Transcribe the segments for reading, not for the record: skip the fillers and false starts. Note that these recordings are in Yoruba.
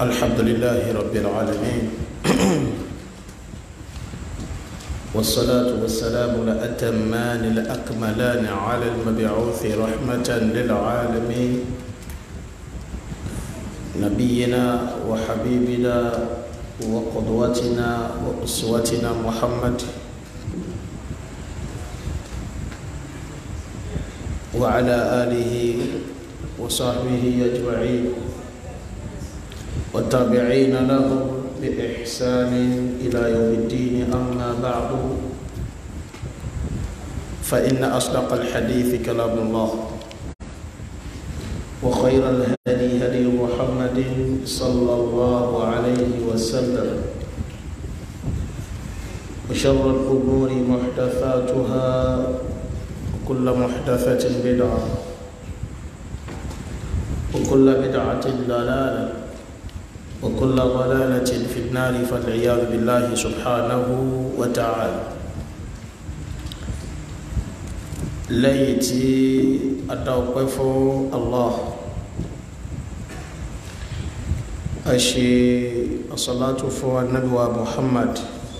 الحمد لله رب العالمين والصلاة والسلام الأتمان الأكملان على المبعوث رحمة للعالمين نبينا وحبيبنا وقدوتنا وأسوتنا محمد وعلى آله وصحبه أجمعين والتابعين لهم بإحسان إلى يوم الدين. أما بعد فإن أصدق الحديث كلام الله وخير الهدي هدي محمد صلى الله عليه وسلم وشر الأمور محدثاتها وكل محدثة بدعة وكل بدعة ضلالة وكل ضلالة في النار فالعياذ بالله سبحانه وتعالى. ليتي أتوقف الله أشي الصلاة فوق النبي محمد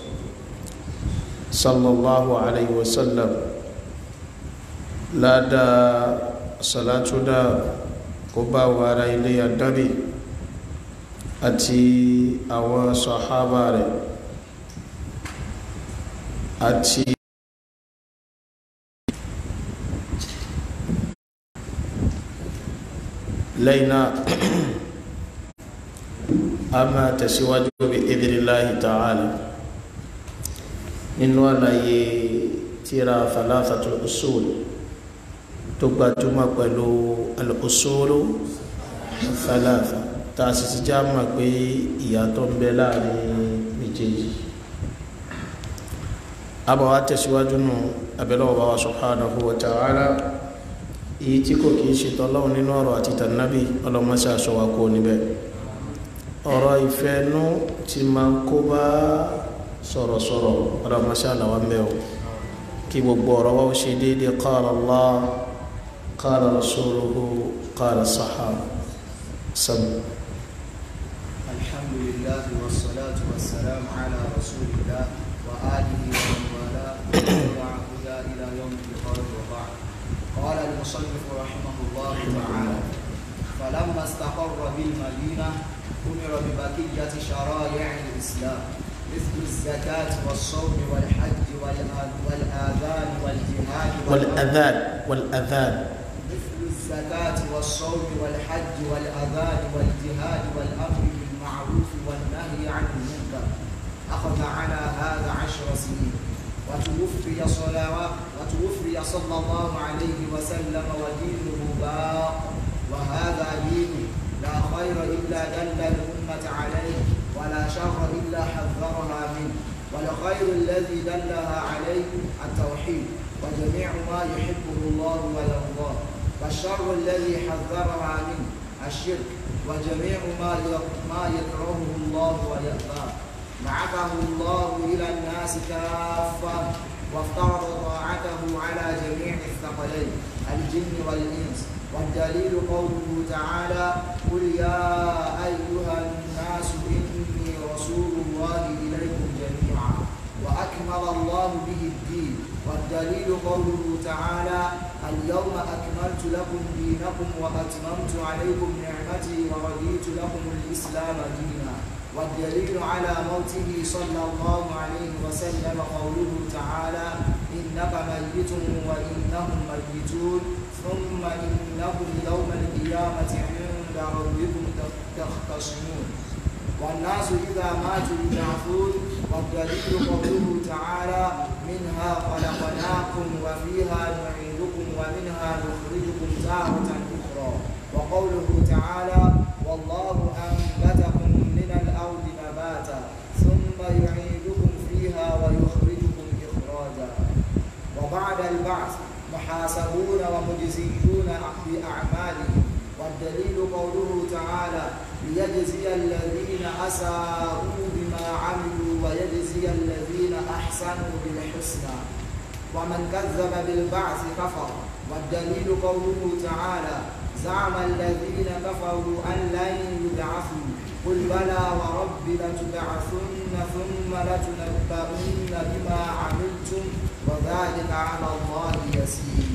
صلى الله عليه وسلم لا دا صلاة دا كوبا وراء إلي النبي àti àwọn sàhábà rẹ̀ àti lẹ́yìn náà a máa tẹ̀síwájú bí idhnillahi ta'ala nínú àlàyé tírà thalathatul usul tó gbajúmọ̀ pẹ̀lú al-usulu thalatha ta sì ti já mọ̀ pé ìyàtọ̀ ń bẹ láàrin méjèèjì. Àbọ̀ wá tẹ̀síwájú nù abẹ́lọ́wọ́ bá wa subhanahu wa ta'ala èyí tí kò kìí ṣe tọ́lọ́run nínú ọ̀rọ̀ àti tànàbí ọlọ́mọṣẹ́ àṣọwà kó níbẹ̀. Ọ̀rọ̀ ìfẹ́nú ti máa ń kó bá sọ̀rọ̀sọ̀rọ̀ ọlọ́mọṣẹ́ àlàwà ń bẹ̀ o kí gbogbo ọ̀rọ̀ wa ó ṣe déédéé qala Allah qala rasuluhu qala sahaba sab. الحمد لله والصلاة والسلام على رسول الله وآله ومن والاه وتبع هدى إلى يوم القيامة وبعد. قال المصنف رحمه الله تعالى: فلما استقر بالمدينة أمر ببقية شرائع الإسلام مثل الزكاة والصوم والحج والآذان والجهاد والأذان مثل الزكاة والصوم والحج والأذان والجهاد والأمر بالمعروف والنهي عن المنكر. أخذ على هذا 10 سنين وتوفي صلى الله عليه وسلم ودينه باق. وهذا دين لا خير إلا دل الأمة عليه ولا شر إلا حذرها منه. والخير الذي دلها عليه التوحيد وجميع ما يحبه الله ويرضاه. والشر الذي حذرها منه الشرك وجميع ما يكرهه الله ويأباه. بعثه الله إلى الناس كافة وافترض طاعته على جميع الثقلين الجن والإنس. والدليل قوله تعالى: قل يا أيها الناس إني رسول الله إليكم جميعا. وأكمل الله به الدين. والدليل قوله تعالى: اليوم أكملت لكم دينكم وأتممت عليكم نعمتي ورضيت لكم الإسلام دينا. والدليل على موته صلى الله عليه وسلم قوله تعالى: إنك ميت وإنهم ميتون ثم إنكم يوم القيامة عند ربكم تختصمون. والناس إذا ماتوا يبعثون. والدليل قوله تعالى: منها خلقناكم وفيها نعيدكم ومنها نخرجكم تارة أخرى. وقوله تعالى: والله أنبتكم من الأرض نباتا ثم يعيدكم فيها ويخرجكم إخراجا. وبعد البعث محاسبون ومجزيون بأعمالهم. والدليل قوله تعالى: ليجزي الذين أساءوا بما عملوا ويجزي الذين أحسنوا بالحسنى. ومن كذب بالبعث كفر. والدليل قوله تعالى: زعم الذين كفروا أن لن يبعثوا قل بلى وربي لتبعثن ثم لتنبؤن بما عملتم وذلك على الله يسير.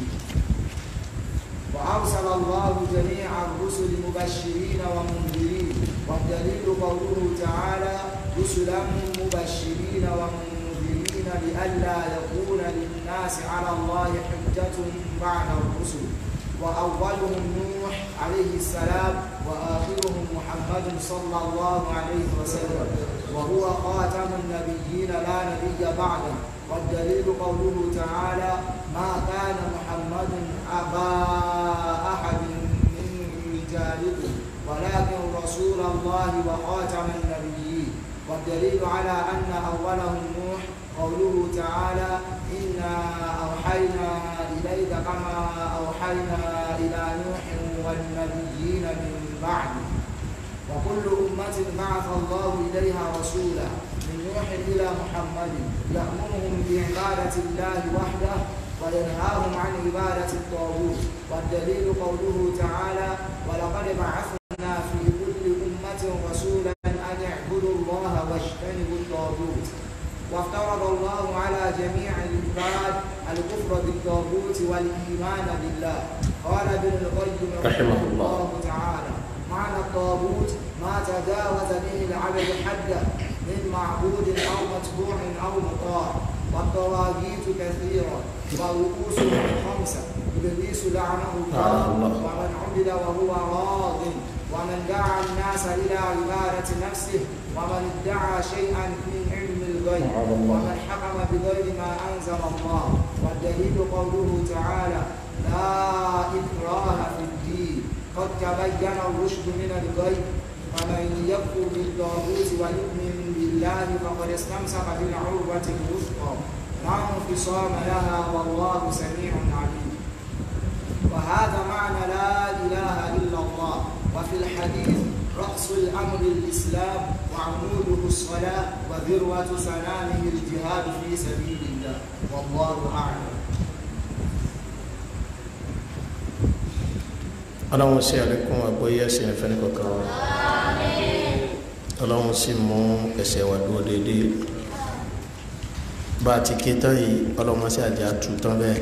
وأرسل الله جميع الرسل مبشرين ومنذرين، والدليل قوله تعالى رسلا مبشرين ومنذرين لئلا يكون للناس على الله حجة بعد الرسل. وأولهم نوح عليه السلام وآخرهم محمد صلى الله عليه وسلم، وهو خاتم النبيين لا نبي بعده. والدليل قوله تعالى ما كان محمد أبا أحد من رجالكم ولكن رسول الله وخاتم النبيين. والدليل على أن أولهم نوح قوله تعالى إنا أوحينا إليك كما أوحينا إلى نوح والنبيين من بعده. وكل أمة بعث الله إليها رسولا من نوح إلى محمد يأمرهم بعبادة الله وحده وينهاهم عن عبادة الطاغوت. والدليل قوله تعالى ولقد بعثنا في كل أمة رسولا أن اعبدوا الله واجتنبوا الطاغوت. وافترض الله على جميع العباد الكفر بالطاغوت والإيمان بالله. قال ابن القيم رحمه الله تعالى معنى الطاغوت ما تجاوز به العبد حده من معبود أو متبوع أو مطاع. والطواغيت كثيرة ورؤوسهم 5: إبليس لعنه الله ومن عبد وهو راض، ومن دعا الناس إلى عبادة نفسه، ومن ادعى شيئا من علم الغيب، ومن حكم بغير ما أنزل الله. والدليل قوله تعالى لا إكراه في الدين قد تبين الرشد من الغي. فمن يكفر بالطاغوت ويؤمن بالله فقد استمسك بالعروة الوثقى لا انفصام لها والله سميع عليم. وهذا معنى لا إله إلا الله. وفي الحديث رأس الأمر الإسلام وعموده الصلاة وذروة سنامه الجهاد في سبيل الله والله أعلم. Ọlọ́run sí àlékún àgbọ́yé ẹ̀sìn ìfẹ́ ní kọ̀ọ̀kan wa. Ọlọ́run sì mú ẹsẹ̀ wa dúró déédéé. Bá a ti ké tán yìí, Ọlọ́run sí àjẹ́ àtú tán bẹ́ẹ̀.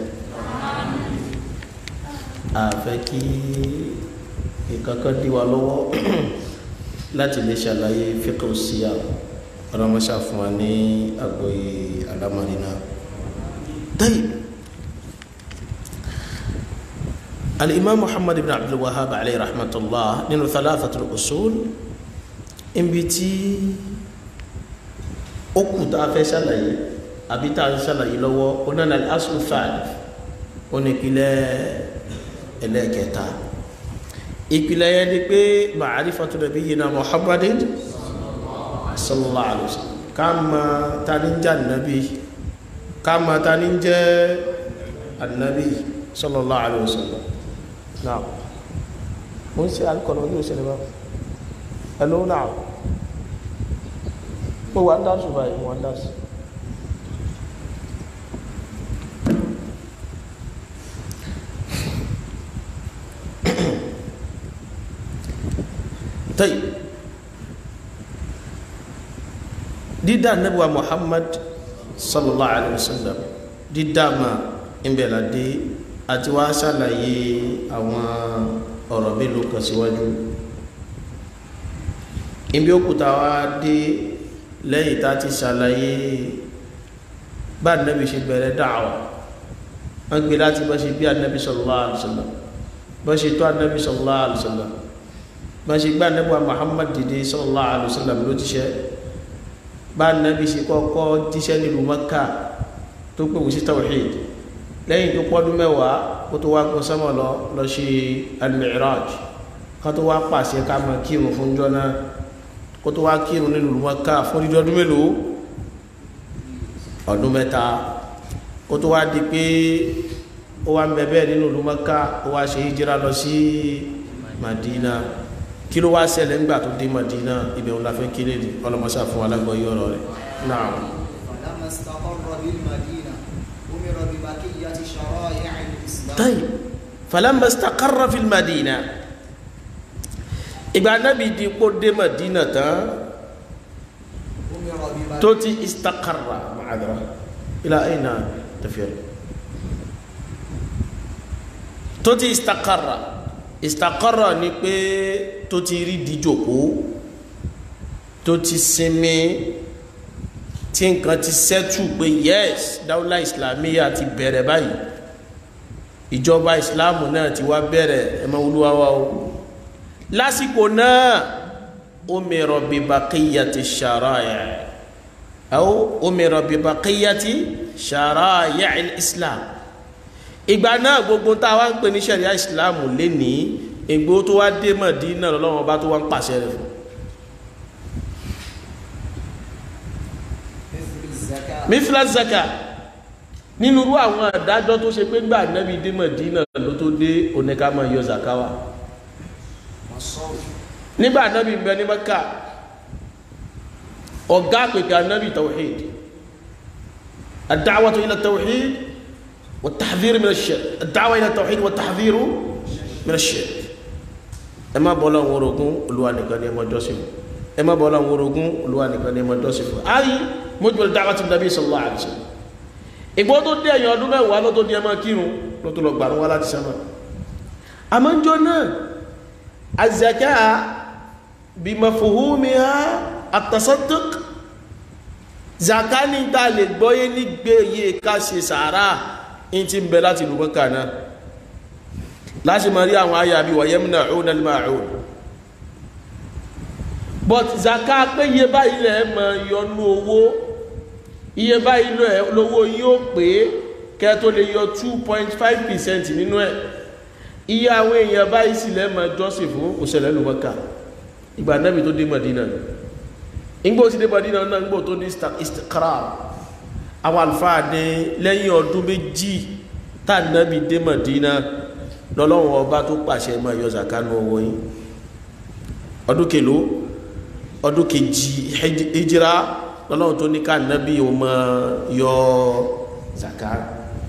A fẹ́ kí ìkankan dí wa lọ́wọ́ láti lè ṣàlàyé fiqh siyam. Ọlọ́run ṣàfún wa ní àgbọ́yé àlámọ̀rí náà. Tayyib. الإمام محمد بن عبد الوهاب عليه رحمة الله nínú ثلاثة الأصول ibi tí ó kù tá a fẹ́ ṣàlàyé àbí tá a ń ṣàlàyé lọ́wọ́ onáà al-asl al-thalith onípìlẹ̀ ẹlẹ́kẹta. ìpìlẹ̀ yẹn ni pé ma'rifatu nabiyyina Muhammadin sallallahu alaihi wasallam ká mọ̀ ta ní jẹ́ ànábì, ká mọ̀ ta ní jẹ́ ànábì sallallahu alaihi wasallam. Now, mo ń ṣe alukọ̀lọ́ ní òṣèlú bá hello now mo wà ń dáṣù báyìí mo wà ń dáṣù. Tayyib, dídá Ànábì wa Muhammad sallallahu alaihi wasallam dídá ma ń bẹ̀rẹ̀ dé àti wá ṣàlàyé àwọn ọ̀rọ̀ mélòó kan síwájú. Ibi òkúta wá dé lẹ́yìn tá ti ṣàlàyé bá Ànábì ṣe bẹ̀rẹ̀ dáwà. Wọ́n gbé láti bá ṣe bí Ànábì sallallahu alaihi wasallam, bá ṣe tó Ànábì sallallahu alaihi wasallam, bá ṣe gbá Ànábì wa Muhammad dìde sallallahu alaihi wasallam ló tíṣẹ́, bá Ànábì ṣe kọ́kọ́ tíṣẹ́ nílùú Mẹ́kà tó pè wù sí tawhid. Lẹ́yìn tó pọ́dún mẹ́wàá kó tó wá kún sánmọ̀ lọ sí al-Mi'raj, kó tó wá pàṣẹ ká máa kírun fún jọ náà, kó tó wá kírun nínú Mẹ́kà fún dídí ọdún mélòó, ọdún mẹ́ta, kó tó wá di pé ó wá ń bẹ̀bẹ̀ nínú Mẹ́kà, ó wá ṣe hijira lọ sí Madina. Kí ló wá ṣẹlẹ̀ nígbà tó dé Madina? Ibẹ̀ òun la fẹ́ kí léde ọlọ́mọṣà fún alágbọ̀ọ́yé ọ̀rọ̀ rẹ̀ náà. طيب فلما استقر في المدينة ìgbà Ànábì di kó dé Madina tán tó ti istaqarra ma'adara ila ayna tafir tó ti istaqarra ni pé tó ti rí díjòkó tó ti sinmi tí nǹkan ti sẹ́tù pé yes dáúlà islamiyya ti bẹ̀rẹ̀ báyìí ìjọba islamu náà ti wá bẹ̀rẹ̀ ẹmọ olúwawa o lásìkò náà umira bi baqiyati sharaya aw umira bi baqiyati sharaya al-islam ìgbà náà gbogbo tá a wá ń pè ní sharia islamu lénìí ìgbó tó wá dé Mádínà lọ́wọ́ bá tó wá ń pàṣẹ rẹ̀ fún mithla zaka nínú irú àwọn àdájọ́ tó ṣe pé gbà Ànábì dé Mádínà ló tó dé oníkà máa yọ zaka wa nígbà Ànábì ń bẹ ní Mẹ́kà ọ̀gá pèpè Ànábì tawhid ad-da'watu ila tawhid wa at-tahdhir min ash-shirk ad-da'wa ila tawhid wa at-tahdhir min ash-shirk ẹ má bọ́ lọ́wọ́ orogún Olúwa nìkan ni ẹ máa jọ́sìn fún ẹ má bọ́ lọ́wọ́ orogún Olúwa nìkan ni ẹ máa jọ́sìn fún ayi mujmal da'wati nabi sallallahu alaihi wasallam ìgbó tó dé ẹ̀yìn ọdún mẹ́wàá ló tó di ẹ máa kírun ló tó lọ gbàrún wá láti sánmà àmọ́jọ́ náà az-zaka bi mafhumiha at-tasadduq zaka ní ta lè gbọ́yé ní gbéyé ká ṣe sàárà in ti ń bẹ láti ìlú Mẹ́kà náà láti máa rí àwọn àyà bí wa yamna'una al-ma'un but zaka pé iye báyìí lẹ̀ mọ̀ yọnú owó iye báyìí lówó yóò pé kẹ́ tó lè yọ 2.5% nínú ẹ̀ iye àwọn èèyàn báyìí sì lẹ́mọ̀ jọ́sìn fún òṣèlú ìlú Mẹ́kà ìgbà Ànábì tó dé Mádínà ìgbò sí dé Mádínà náà ìgbò tó ní istiqrar àwọn àlùfáà ní lẹ́yìn ọdún méjì tá Ànábì dé Mádínà lọ́lọ́run ọba tó pàṣẹ máa yọ zakanu owó yìí ọdún kèló ọdún kejì hijira lọ́lọ́run tó ní ká Ànábì ó máa yọ zakanu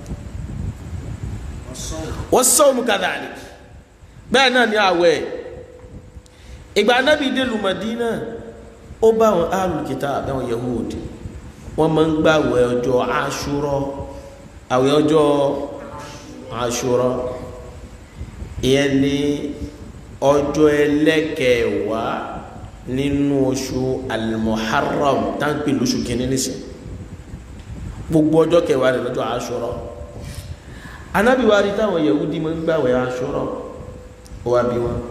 was-sawmu kadhalik bẹ́ẹ̀ náà ni àwẹ̀ ìgbà Ànábì dé lu Mádínà ó bá àwọn ahlul kitab àbẹ́wọn Yahudi wọ́n máa ń gbààwẹ̀ ọjọ́ Àṣúrà àwẹ̀ ọjọ́ Àṣúrà ìyẹn ní ọjọ́ ẹlẹ́kẹ̀ẹ́wàá nínú oṣù al-Muharram táǹpì lóṣù kìíní nísìn gbogbo ọjọ́ kẹwàá rẹ̀ lọ́jọ́ Àṣúrà Ànábì wá rí táwọn Yahudi máa ń gbààwẹ̀ Àṣúrà ó wá bí wọn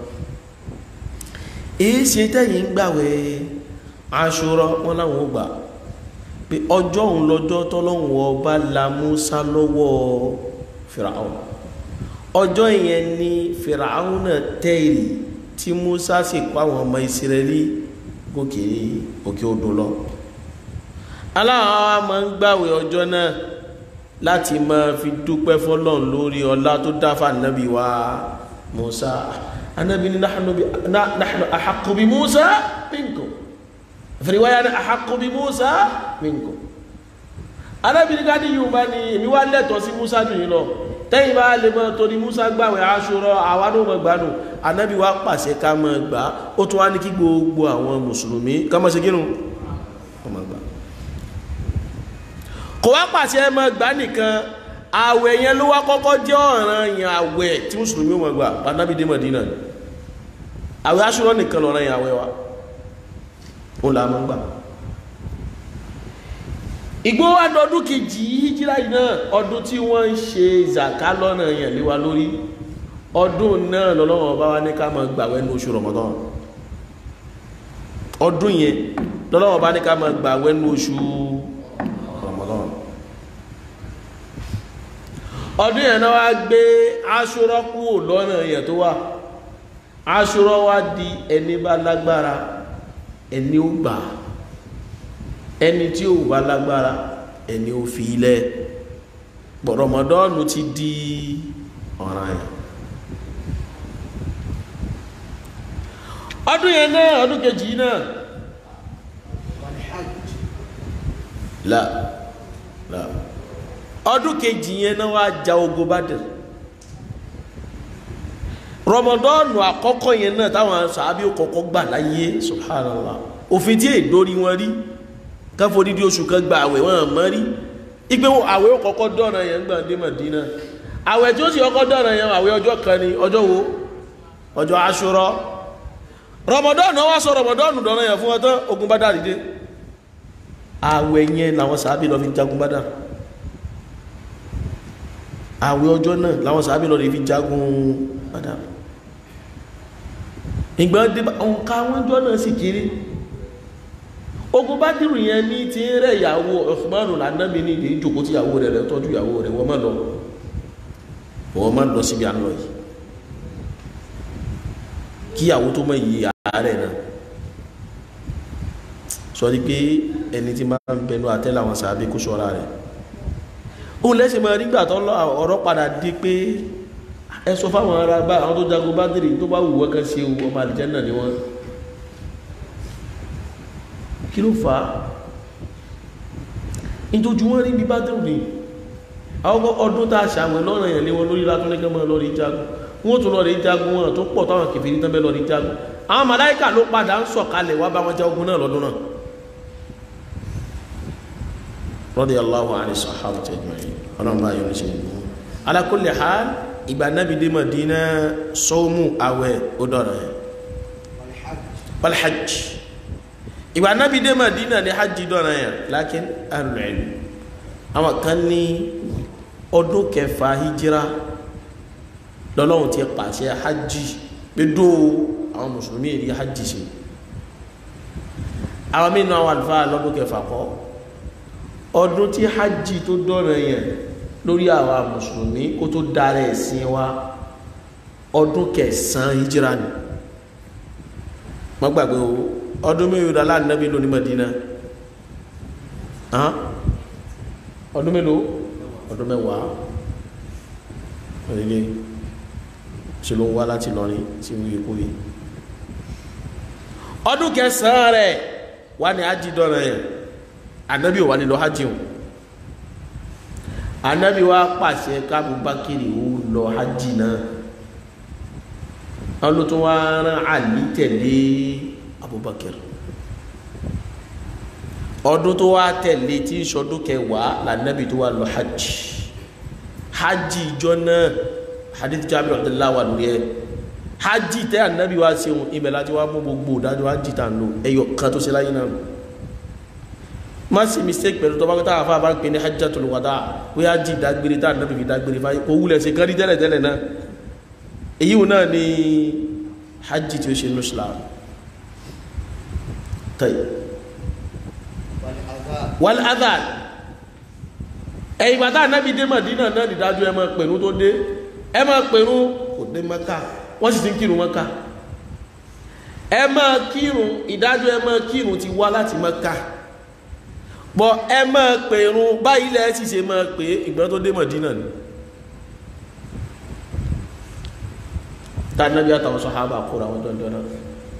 èyí ṣe tẹ́yìn ń gbààwẹ̀ Àṣúrà wọn láwọn ó gbà pé ọjọ́ òun lọ́jọ́ tọ́lọ́hun ọba la Mùsá lọ́wọ́ Fìràún ọjọ́ yẹn ni Fìràún náà tẹ́ẹ̀lì tí Mùsá sì pa àwọn ọmọ Ísírẹ́lì gòkè òkè odò lọ aláwọ̀ máa ń gbààwẹ̀ ọjọ́ náà láti máa fi dúpẹ́ fọ́lọ́run lórí ọlá tó dá fún Ànábì wa Mùsá Ànábì ní nahnu ahaqqu bi Mùsá minkum fi riwaya ahaqqu bi Mùsá minkum Ànábì ní káàdì yìí bá ní èmi wá lẹ́tọ̀ọ́ sí Mùsá jù yín lọ tẹ́yìn bá lè mọ́ torí Mùsá gbàwẹ̀ Àṣúrà àwádọ́ mọ̀ gbánù Ànábì wá pàṣẹ ká mọ́ gbà ó tún wá ní kí gbogbo àwọn mùsùlùmí ká mọ́ ṣe kírun ọmọ gbà kò wá pàṣẹ mọ́ gbà nìkan àwẹ̀ yẹn ló wá kọ́kọ́ jẹ́ ọ̀ranyàn àwẹ̀ tí mùsùlùmí mọ̀ gbà Ànábì dé Mádínà àwẹ̀ Àṣúrà nìkan lọ̀ranyàn àwẹ̀ wa ó là mọ́ gbà ìgbó wá dọdún kejì hijira yìí náà ọdún tí wọ́n ń ṣe zaka lọ́nà yẹn lé wa lórí ọdún náà lọ́lọ́wọ́ bá wá ní ká máa gbàwẹ̀ ní oṣù Ramadan ọdún yẹn lọ́lọ́wọ́ bá ní ká máa gbàwẹ̀ ní oṣù Ramadan ọdún yẹn náà wá gbé Àṣúrà kúrò lọ́nà yẹn tó wà Àṣúrà wá di ẹni bá lágbára ẹni ó gbà ẹni tí ó bá lágbára ẹni ó fi ilẹ̀ Ramadan ti di ọ̀ranyàn ọdún yẹn náà ọdún kejì náà la ọdún kejì yẹn náà wá ja ogun Badr Ramadan àkọ́kọ́ yẹn náà táwọn sàábí ó kọ́kọ́ gbà láyé subhanallah òfin tí èdórí wọn rí káfọ́ dídí oṣù kan gba àwẹ̀ wọn mọ́ rí ipé àwẹ̀ ó kọ́kọ́ dọ̀ràn yẹn gbà dé Mádínà àwẹ̀ tí ó sì kọ́kọ́ dọ̀ràn yẹn àwẹ̀ ọjọ́ kan ni ọjọ́ wo ọjọ́ Àṣúrà Ramadan náà wá sọ Ramadan dọ̀ràn yẹn fún ọtán ogun Badar dìde àwẹ̀ yẹn làwọn sàábí lọ fi jagun Badar àwẹ̀ ọjọ́ náà làwọn sàábí lọ fi jagun Badar ìgbà ọ̀nká wọn jọ náà sì kiri ogun Bádìrù yẹn ní ti rẹ̀ ìyàwó Usmanu lànàbí ní ìdí ìjòkó tí ìyàwó rẹ̀ tọ́jú ìyàwó rẹ̀ wọ́n má lọ síbi àlọ́ yìí kí ìyàwó tó mọ̀ yìí ààrẹ náà sọ ní pé ẹni tí máa ń bẹnu àtẹ́lẹ̀ àwọn sàábé kó ṣọ́ra rẹ̀ ó lẹ́sìn máa nígbà tó ọ̀rọ̀ padà di pé ẹ sọ fáwọn ará bá àwọn tó jagun Bádìrì tó bá wù wọ́n kan ṣe ọmọ àlìjẹ́nà ni wọ́n kí ló fà á ìtòjú wọn rí bí Bádìrì ni àwọn ọdún tá a ṣàwọn lọ́nà yẹn lé wọn lórí látúnlẹ́gẹ́ mọ́ lọ́rí jagun wọ́n tún lọ́rí jagun wọn tó pọ̀ táwọn kèfèrí tán bẹ́ lọ́rí jagun àwọn màláíkà ló padà ń sọ̀kalẹ̀ wá bá wọn jagun náà lọ́dún náà radiyallahu anhu sahabati ajma'in ọlọ́run bá yọ ní ṣe ìlú ala kulli hal ìgbà Nábì dé Mádínà sọ́ọ̀mù àwẹ̀ ó dọ̀rọ̀ ẹ̀ wal hajj ìgbà Nábì dé Mádínà ní hajj dọ̀rọ̀ ẹ̀ lakin ahlul ilm àwọn kan ní ọdún kẹfà hijira lọ́lọ́run ti pàṣẹ hajj pé dó àwọn mùsùlùmí rí hajj ṣe àwọn mìíràn àwọn àlùfáà lọ́dún kẹfà kọ́ ọdún tí hajj tó dọ̀rọ̀ yẹn lórí àwa mùsùlùmí kó tó dára ẹ̀sìn wa ọdún kẹsàn-án hijira ni má gbàgbé o ọdún mélòó dá láàrin Nábì lóní Mádínà ọdún mélòó ọdún mẹ́wàá ọdún ṣe ló ń wá láti lọrin sí wíwí kúwí ọdún kẹsàn-án rẹ̀ wà ní hajj dọ̀rọ̀ yẹn Ànábì ò wà nílò hajj o Ànábì wa pàṣẹ kábùbákiri ó lọ hajj náà wọn ló tún wá rán Àlí tẹ̀lé Abubakar ọdún tó wá tẹ̀lé tí ìṣọdún kẹwàá l'Ànábì tó wá lọ hajj ìjọ náà hadith Jabir Abdullah wà lórí ẹ hajj tẹ́ Ànábì wá sí ohun ibẹ̀ láti wá mú gbogbo ìdájọ́ hajj tà ń lò ẹyọ kan tó ṣe láyé náà má sí mistake pẹ̀lú tọ́bá kọ́tà àfáà bá ń pè ní hajjatul wada wí hajj dágbére tá Ànábì fi dágbére fáyé kò wúlẹ̀ sí kárí tẹ́lẹ̀ náà èyí wọn náà ni hajj tí ó ṣe ní Islam tẹ́yì wal adhan ẹ̀yìn bàtà Ànábì dé Mádínà náà nìdájú ẹ máa pẹ̀rún tó dé ẹ máa pẹ̀rún kò dé Mẹ́kà wọ́n sì ti ń kírun Mẹ́kà ẹ máa kírun ìdájọ́ ẹ máa kírun ti wá láti Mẹ́kà bọ̀ ẹ máa pẹ̀rún báyìí lẹ́ sì ṣe máa pè ìgbọ́n tó dé Mádínà ni tá Ànábì àtàwọn sàhábà kóra wọn dandan náà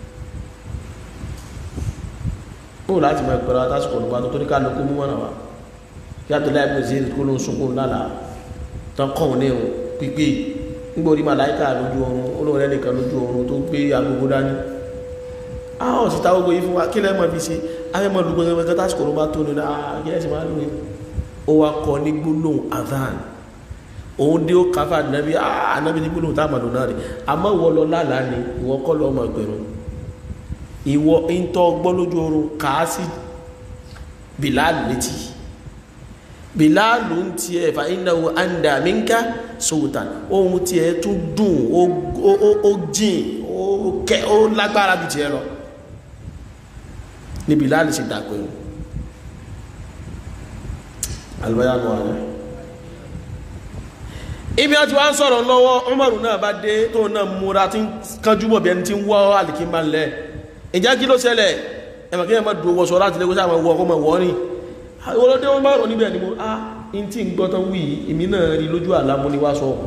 ó láti máa pẹ̀rún àtàsùkò nígbà tó ní ká lókún mú wọn náà yàtọ̀ láì pèsè kó ló ń sunkún lálàá tán kọ̀ ní ẹ̀hùn pípé nígbòrí màláíkà lójú ọrùn olóòrùn ẹnìkan lójú ọrùn tó gbé agogo dání àwọn òsìta ogun yìí fún wa kí lẹ́mọ̀ fi ṣe afẹ́mọ̀ lùgbọ́n ẹgbẹ́ tásìkò ló bá tó nínú ààgẹ́ ẹ̀sìn máa lóyún ó wá kọ ní gbólóhùn adhan òun dé ó káfà ànábì ní gbólóhùn táàmà lónà rẹ̀ àmọ́ ìwọ lọ lálàá ni ìwọ kọ́ lọ ọmọ ìpẹ̀rún ìwọ ń tọ́ gbọ́ lójú ọrùn kàá sí Bilal létí Bilal ń tiẹ̀ fa innahu anda minka sultan ohun tiẹ̀ tún dùn ó jìn ó lágbára bí tiẹ̀ lọ ní Bilal sì dàpẹ́ o albayanu ala ibi àti wá ń sọ̀rọ̀ lọ́wọ́ Umaru náà bá dé tó náà múra tí ń kánjú bọ̀ bí ẹni tí ń wọ́ alìkímbà lẹ́ ìjá kí ló ṣẹlẹ̀ ẹmà kí ẹ má dùn wọ́sọ̀ láti lẹ́gbẹ́sà àwọn ọkọ̀ ọmọ wọ́n ní olóde wọn bá rọ̀ níbẹ̀ ni mo in tí ń gbọ́tán wí ìmí náà rí lójú àlámú ní wá sọ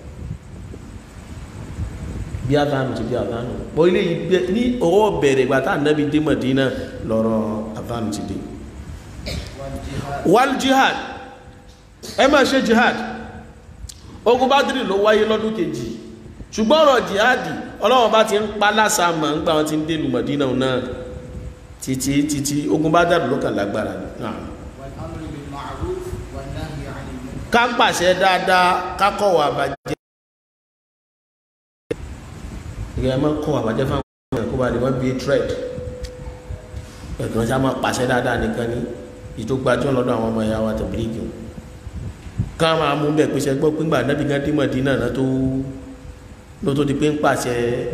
bí adánù ti bí adánù bọ́ ilé yìí ní ọwọ́ bẹ̀rẹ̀ ìgbà tá Ànábì dé Mádínà lọ́rọ̀ adánù ti dé wal jihad ẹ máa ṣe jihad ogun Bádìrì ló wáyé lọ́dún kejì ṣùgbọ́n ọ̀rọ̀ jihadi Ọlọ́run bá ti ń pa lásàmà ń gbà wọn ti ń dèlù Mọ̀dínà náà títí ogun bá dàrú ló kàn lágbára ni. ká pàṣẹ dáadáa ká kọ̀wọ̀ àbàjẹ́ ìgbà ẹ̀ máa kọ̀wọ̀ àbàjẹ́ fáwọn ọmọ ẹ̀kọ́ bá lè wọ́n bí trade ẹ̀gbọ́n sá máa pàṣẹ dáadáa nìkan ní ìtògbàjọ́ lọ́dọ̀ àwọn ọmọ ìyá wa tẹ̀bílíìgì ká máa mú bẹ́ẹ̀ pèsè gbọ́ pínpà nábì gan dé Mọ̀dínà náà tó di pé ń pàṣẹ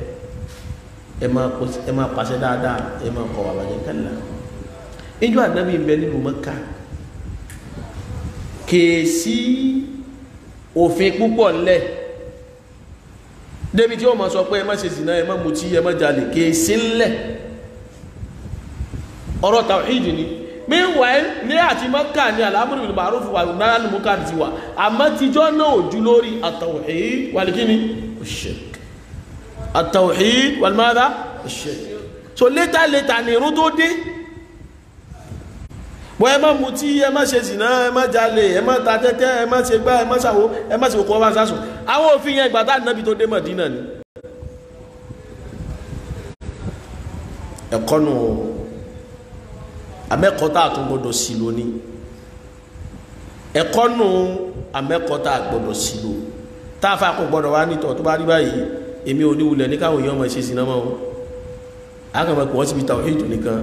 ẹ máa pàṣẹ dáadáa ẹ máa kọ̀ àbàjẹ́ kálá ìjọ ànábì ń bẹ nínú Mẹ́kà kèsí òfin púpọ̀ ńlẹ̀ débi tí ó máa sọ pé ẹ má ṣe zìnà ẹ má mutí ẹ má jalè kèsí ńlẹ̀ ọ̀rọ̀ tawhid ni meanwhile ní àti Mẹ́kà ní al-amru bil ma'ruf wa nahy anil munkar ti wà àmọ́ tíjọ́ náà ojú lórí at-tawhid wal kíni ash-shirk at-tawhid wal madha ash-shirk so later ní irun tó dé bọ́ ẹ má mutí ẹ má ṣe zìnà ẹ má jalè ẹ má ta tẹ́tẹ́ ẹ má ṣe gbá ẹ má ṣàwó ẹ má ṣe kọ́ bá sásùn àwọn òfin yẹn ìgbà tá Ànábì tó dé Mọ̀dínà ni ẹ̀kọ́ nù amẹ́kọ̀ọ́ta àtúngbọ́dọ̀ sí lóní ẹ̀kọ́ nù amẹ́kọ̀ọ́ta àgbọ́dọ̀ sí lò táàfà kò gbọ́dọ̀ wá nítọ̀ tó bá rí báyìí èmi ò ní wulẹ̀ ní káwọn èèyàn mọ̀ ṣe sí náà mọ́ akọ̀mọ̀ pọ̀ wọ́n ti fi tawhid nìkan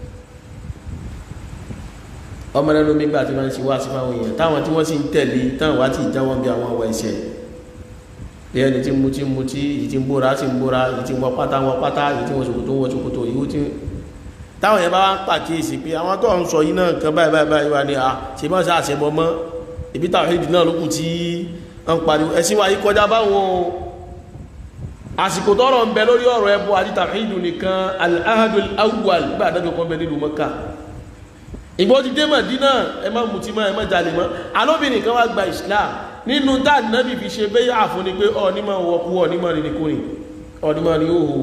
ọmọ rẹ lómi gbà tí wọ́n ń ṣe wá sí fáwọn èèyàn táwọn tí wọ́n sì ń tẹ̀lé táwọn wá ti jáwọ́ bí àwọn ọwọ́ ẹ̀ṣẹ̀ bí ẹni tí mutí èyí tí ń bóra sí ń bóra èyí tí ń wọ pátá èyí tí wọ́n ṣòkòtò ìwú tí táwọn yẹn bá wá ń pàkíyèsí pé àwọn tó ń sọ yìí náà kan báyìí wá ní à ṣe mọ́ sí àṣẹbọ mọ́ ibi tawhid náà ló kù tí wọ́n ń pariwo ẹ̀sìn wa yìí kọjá báwọn àsìkò tọ́rọ̀ ń bẹ lórí ọ̀rọ̀ ẹbọ àti tawhid nìkan al-ahadul awwal gbà dájọ́ kan bẹ nílùú Mẹ́kà ìgbó ti dé Mọ̀dínà ẹ má mutí mọ́ ẹ má jalè mọ́ alóbìnrin kan wá gba Islam nínú tá Ànábì fi ṣe bẹ́yà fún ni pé ọ̀nímọ̀ wọkú ọ̀nímọ̀ rìnrìnkúrìn ọ̀nímọ̀ rí òhù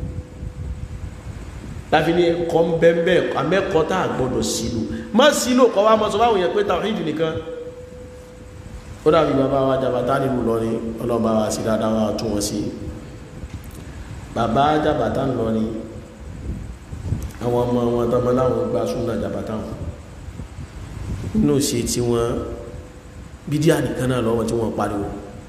láfi ní ẹ̀kọ́ ń bẹ́ẹ̀ amẹ́kọ́ tá a gbọ́dọ̀ sílò má sílò kọ́ wá mọ́ sọ báwọn yẹn pé tawhid nìkan ó dàbí bàbá wa Jàbàtà nílùú Ìlọrin ọlọ́ba wa sí dáadáa wa tún wọn sí bàbá Jàbàtà ńlọrin àwọn ọmọ wọn tọmọ láwọn gba súnà Jàbàtà wọn nínú ṣe tí wọ́n bídíà nìkan náà lọ́wọ́ tí wọ́n pariwo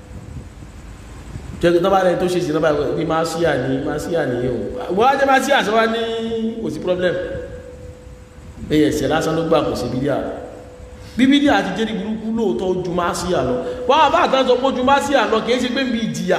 jẹ́ tó bá rẹ̀ tó ṣe sí náà bí máa síyà ní yíò wọ́n á jẹ́ máa síyà sọ́wọ́ ní kò sí problem ẹ̀yẹ̀ ẹ̀sẹ̀ lásán ló gbà kò sí bídíà bí bídíà ti jẹ́ ní burúkú lóòótọ́ ojú máa síyà lọ wọ́n bá àtàn sọ pé ojú máa síyà lọ kìí ṣe pé bí ìjìyà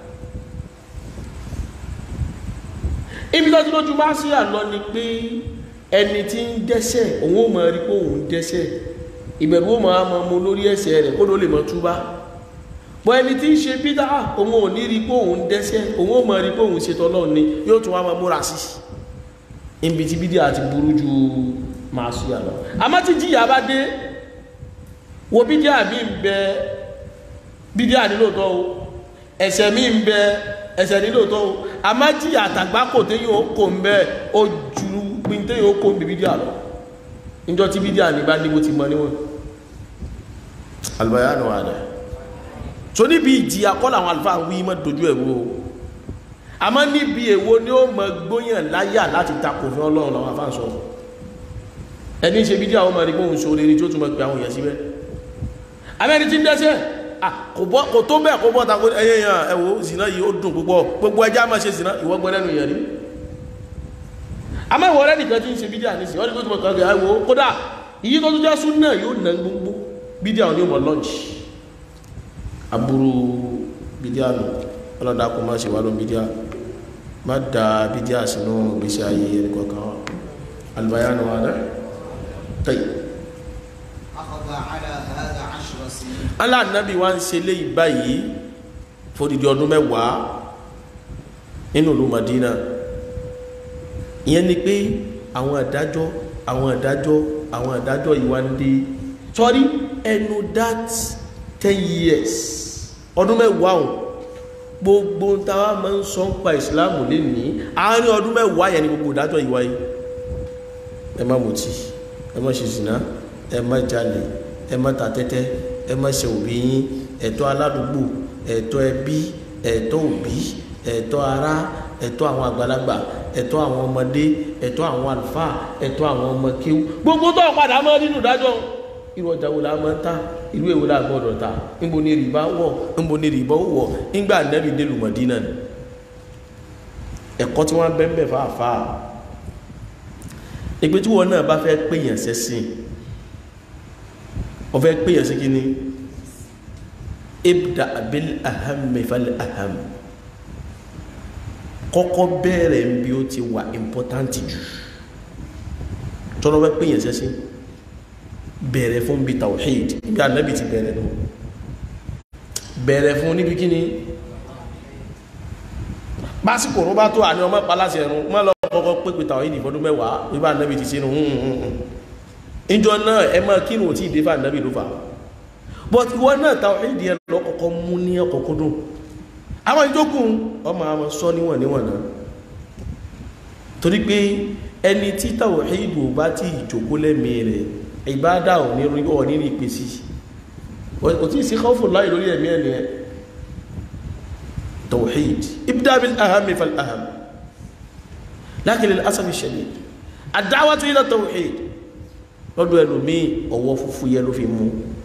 ibi tó ti lójú máa síyà lọ ni pé ẹni tí ń dẹ́ṣẹ̀ òun ó mọ̀ rí pé òun dẹ́ṣẹ̀ ìbẹ̀rù ó máa mọ lórí ẹ̀ṣẹ̀ rẹ̀ kó ló lè mọ túbá bọ́ ẹni tí ń ṣe bídá òun ò ní rí pé òun dẹ́ṣẹ̀ òun ó mọ̀ rí pé òun ṣetọ́ náà ni yóò tún wá máa múra sí ibi tí bídá ti burú ju máa sí àlọ́ àmọ́ tí jìyà bá dé wo bídá mi ń bẹ bídá ní lóòótọ́ o ẹ̀ṣẹ̀ mi ń bẹ ẹ̀ṣẹ̀ ní lóòótọ́ o àmọ́ jìyà àtàgbá kò tẹ́ yóò kó ń bẹ ó ju pin tẹ́ yóò kó ń bí bídá lọ níjọ́ tí bídá ní bá ní bó ti mọ níwọ̀n albayanu àdá so níbi ìjì akọ́lá àwọn alfa wí mọ́ dojú ẹ̀wọ́ àmọ́ níbi èwo ni ó mọ gbóyàn láyà láti takò fún Ọlọ́run làwọn afá ń sọ ẹni ṣe bídí àwọn ọmọ ẹni gbóhùn sórí ní tí ó tún mọ̀ pé àwọn èèyàn síbẹ̀ amẹ́ni tí ń dẹ́ṣẹ̀ kò tó bẹ́ẹ̀ kó bọ́ tako ẹyẹ yàn ẹ̀wọ́ zìnà yìí ó dùn púpọ̀ gbogbo ẹjá máa ṣe zìnà ìwọ́ gbọ́ lẹ́nu yẹn rí àmọ́ ìwọ rẹ nìkan tí ń ṣe bídí àníṣe ọ́ ní tó tún mọ̀ kàn ẹ̀wọ́ kódà ìyí tó tún jẹ́ súnà yóò nà gbogbo bídí àwọn onímọ̀ lọ́ọ̀jì aburú bídíà nù ọlọ́dà kò má ṣe wá ló bídíà má da bídíà sínú ìgbésí ayé ẹni kọ̀ọ̀kan wa albayanu wa dá tẹ́yì. aláàánábì wa ń ṣe léyìí báyìí fódìdí ọdún mẹ́wàá nínú ìlú Madina ìyẹn ni pé àwọn àdájọ́ ìwà ń dé sọ́rí ẹnu dat 10 years ọdún mẹ́wàá ọ̀hún gbogbo tàwa máa ń sọ ń pa ìsìláàmù lè ní àárín ọdún mẹ́wàá yẹn ni gbogbo ìdájọ́ ìwà yìí ẹ má mutí ẹ má ṣe zìnà ẹ má jalè ẹ má ta tẹ́tẹ́ ẹ má ṣe òbí yín ẹ̀tọ́ aládùúgbò ẹ̀tọ́ ẹbí ẹ̀tọ́ òbí, ẹ̀tọ́ ará, ẹ̀tọ́ àwọn àgbàlagbà, ẹ̀tọ́ àwọn ọmọdé, ẹ̀tọ́ àwọn àlùfáà, ẹ̀tọ́ àwọn ọmọ kéwú, gbogbo tó padà mọ́ nínú ìdájọ́. Irú ọjà wo la máa ń ta, irú èwo la gbọ́dọ̀ ta, níbo ni rìbá wọ̀, níbo ni rìbá wọ̀. Nígbà Ànábì dé ìlú Mádínà ni ẹ̀kọ́ tí wọ́n bẹ́ẹ̀ fàáfàá ìpé tí wọ́n náà bá fẹ́ pèyàn sẹ́sìn, ó fẹ́ pèyàn sí kí ni ibda bil ahammi fal aham, kọ́kọ́ bẹ̀rẹ̀ bí ó ti wà important jù tọ́lọ́ fẹ́ pèyàn sẹ́sìn, bẹ̀rẹ̀ fún bí tawhid, bí Ànábì ti bẹ̀rẹ̀ lọ, bẹ̀rẹ̀ fún níbi kí ni básìkò rú bá tó àní ọmọ paláṣẹ ẹ̀rùn mọ́ lọ kọ́kọ́ pépè tawhid ìfọdún mẹ́wàá wípé Ànábì ti sínú ìjọ náà ẹ mọ́ kí ní ò tí ìdé fà Ànábì ló fà, but ìwọ náà tawhid ẹ lọ kọ́kọ́ mú ní ọkọ̀kọ́ dùn, àwọn ìjókùn ọmọ àwọn sọ níwọ̀n níwọ̀n náà, torí pé ẹni tí tawhid bá ti ìjókòó lẹ́mí rẹ̀ ìbádà ò ní rí ọ̀ nínú ìpèsè, kò tí ì sí khawfullah lórí ẹ̀mí ẹni ẹ. توحيد ابدأ بالأهم فالأهم، لكن للأسف الشديد الدعوة إلى التوحيد lọ́dọ̀ ẹlòmíì ọwọ́ fúfú yẹ ló fi mú,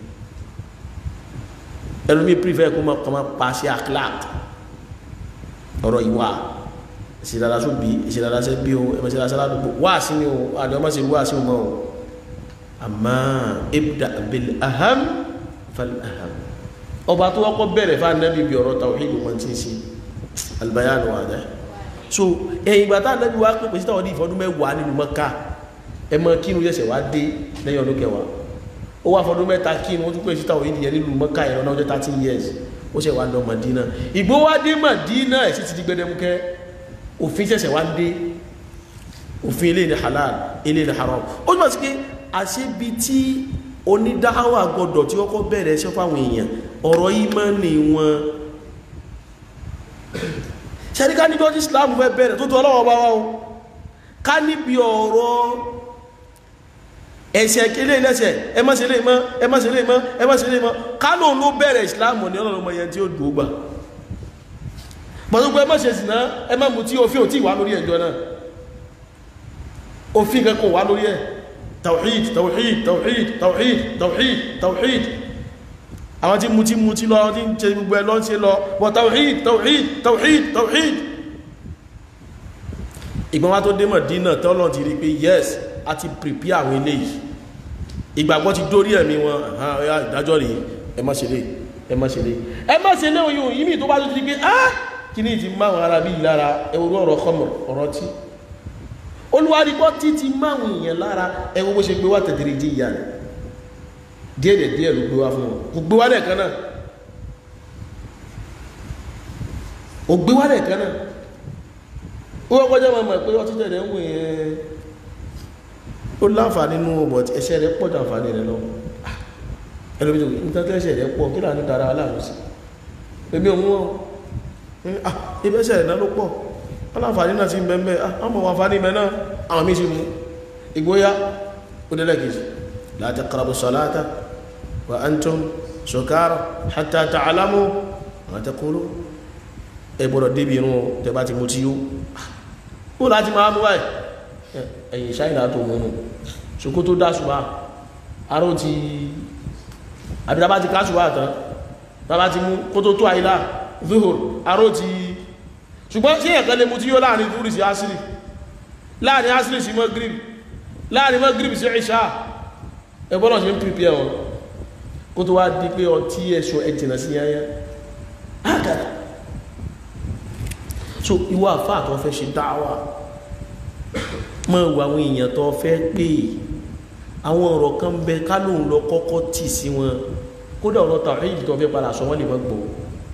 ẹlòmíì prefer kó máa pàṣẹ akhlaq, ọ̀rọ̀ ìwà ìṣẹ̀dára sóbi ìṣẹ̀dára sẹ́bí o ẹ̀mọ̀ ìṣẹ̀dára sẹ́lá gbogbo wá sí ni o àdé ọmọ sí wá sí ọmọ o, àmá ibda bil aham fal aham. Ọba tó wọ́kọ́ bẹ̀rẹ̀ fún Ànábì bí ọ̀rọ̀ tawhid wọn tí ń ṣe albayanu wàdá. So ẹ̀yìn ìgbà tá Ànábì wá pé pèsè tàwọn ìfọdún mẹ́wàá nínú Mẹ́kà, ẹmọ kínú yẹsẹ̀ wá dé lẹ́yìn ọdún kẹwàá, ó wá fọdún mẹ́ta kínú ó tún pèsè tàwọn ìdíyẹ nínú Mẹ́kà ẹ̀rọ náà jẹ́ 13 years, ó ṣẹ̀ wá lọ Mádínà. Ìgbó wá dé Mádínà ẹ̀sì ti di gbẹdẹmukẹ́, òfin ṣẹ̀ṣẹ̀ wá dé, òfin ilé ní halal ilé ní haram. Ó túnmọ̀ sí pé àṣebi tí onídáhàwà gbọdọ̀ tí ó kọ́ bẹ̀rẹ̀ ṣe fáwọn èèyàn ọ̀rọ̀ ìmánì wọn. Ṣẹ́ríká níbi ọdún Islam fẹ́ bẹ̀rẹ̀ tó tó ọlọ́wọ́ bá wá o, ká níbi ọ̀rọ̀ ẹ̀ṣẹ̀ kélé lẹ́ṣẹ̀ ẹ má ṣe lè mọ́ ẹ má ṣe lè mọ́ ẹ má ṣe lè mọ́, ká lóun ló bẹ̀rẹ̀ Islam ní ọlọ́run yẹn tí ó dùn ó gbà. Pọ̀tùgbọ́ ẹ má ṣe zìnà ẹ má mú tí òfin ò tí wà lórí ẹjọ́ náà, òfin kẹ́kọ̀ọ́ wà lórí ẹ̀. Tawhid, tawhid, tawhid, tawhid, tawhid, tawhid. Àwọn tí mú tí lọ, tí ń ṣe gbogbo ẹ̀ lọ ṣe lọ, bọ̀ tawhid, tawhid, tawhid, tawhid. Ìgbọ́n wá tó dé Mádínà tọ́lọ̀ ti rí pé yes, a ti prepare àwọn eléyìí. Ìgbàgbọ́ ti dórí ẹ̀mí wọn, ìdájọ́ rí, ẹ má ṣe lé, ẹ má ṣe lé. Ẹ má ṣe lé oyún yìí mi tó bá tó ti rí pé kí ní ti máa wọn ara bí lára ẹwọ́rọ̀ ọ̀rọ̀ khamr ọ̀rọ̀ tí. Olúwarípọ́ títí máwọn èèyàn lára ẹwọ́ bó ṣe gbé wá tẹ̀tẹ̀rẹ̀ jí ìyá rẹ̀ díẹ̀ ló gbé wá fún wọn, kò gbé wá lẹ́ẹ̀kan náà, ò gbé wá lẹ́ẹ̀kan náà. Ó wọ́n kọjá máa mọ̀ pé ọtí tẹ̀lẹ̀ ń wò yẹn ó láǹfààní nínú ọmọ ẹ̀ṣẹ̀ rẹ̀ pọ̀ jàǹfààní rẹ̀ lọ. Ẹlòmíjò ìtẹ́tẹ́ṣẹ̀ rẹ̀ pọ̀ kí láàánú dára aláàrùn sí èmi òun wọn ibẹ́ṣẹ̀ rẹ̀ náà ló pọ̀ aláǹfààní náà ti ń bẹ́ẹ̀ ọmọ wọn fà ní ibẹ̀ náà àwọn méjì mú ìgbóyá ó délẹ̀ kejì la taqrabu salata wa antum sukara hatta ta'lamu ma taqulun, ẹ gbọ́dọ̀ débi irun tẹ bá ti mú tí yó ó láti máa mú báyìí ẹ̀yìn ṣáìlá tó múnú ṣokó tó dá ṣùgbà aró ti àbídábá ti ká ṣùgbà tán bàbá ti mú kó tó tó àìlá zuhur aró ti ṣùgbọ́n sí ẹ̀kan lè mú tí yó láàrin zúrì sí asiri, láàrin asiri sí magrib, láàrin magrib sí ìṣá, ẹgbọ́nà ṣe ń pípẹ́ wọn kó tó wá di pé ọtí ẹ̀ṣọ́ ẹ̀jìnà sí yáyá ágàdà. So ìwọ àfáà tó fẹ́ ṣe dáwà mọ́ ìwọ àwọn èèyàn tó fẹ́ pé àwọn ọ̀rọ̀ kan bẹ ká lóun lọ kọ́kọ́ tì sí wọn, kódà ọ̀rọ̀ tàwíìdì tó fẹ́ padà sọ wọ́n lè mọ́ gbọ́.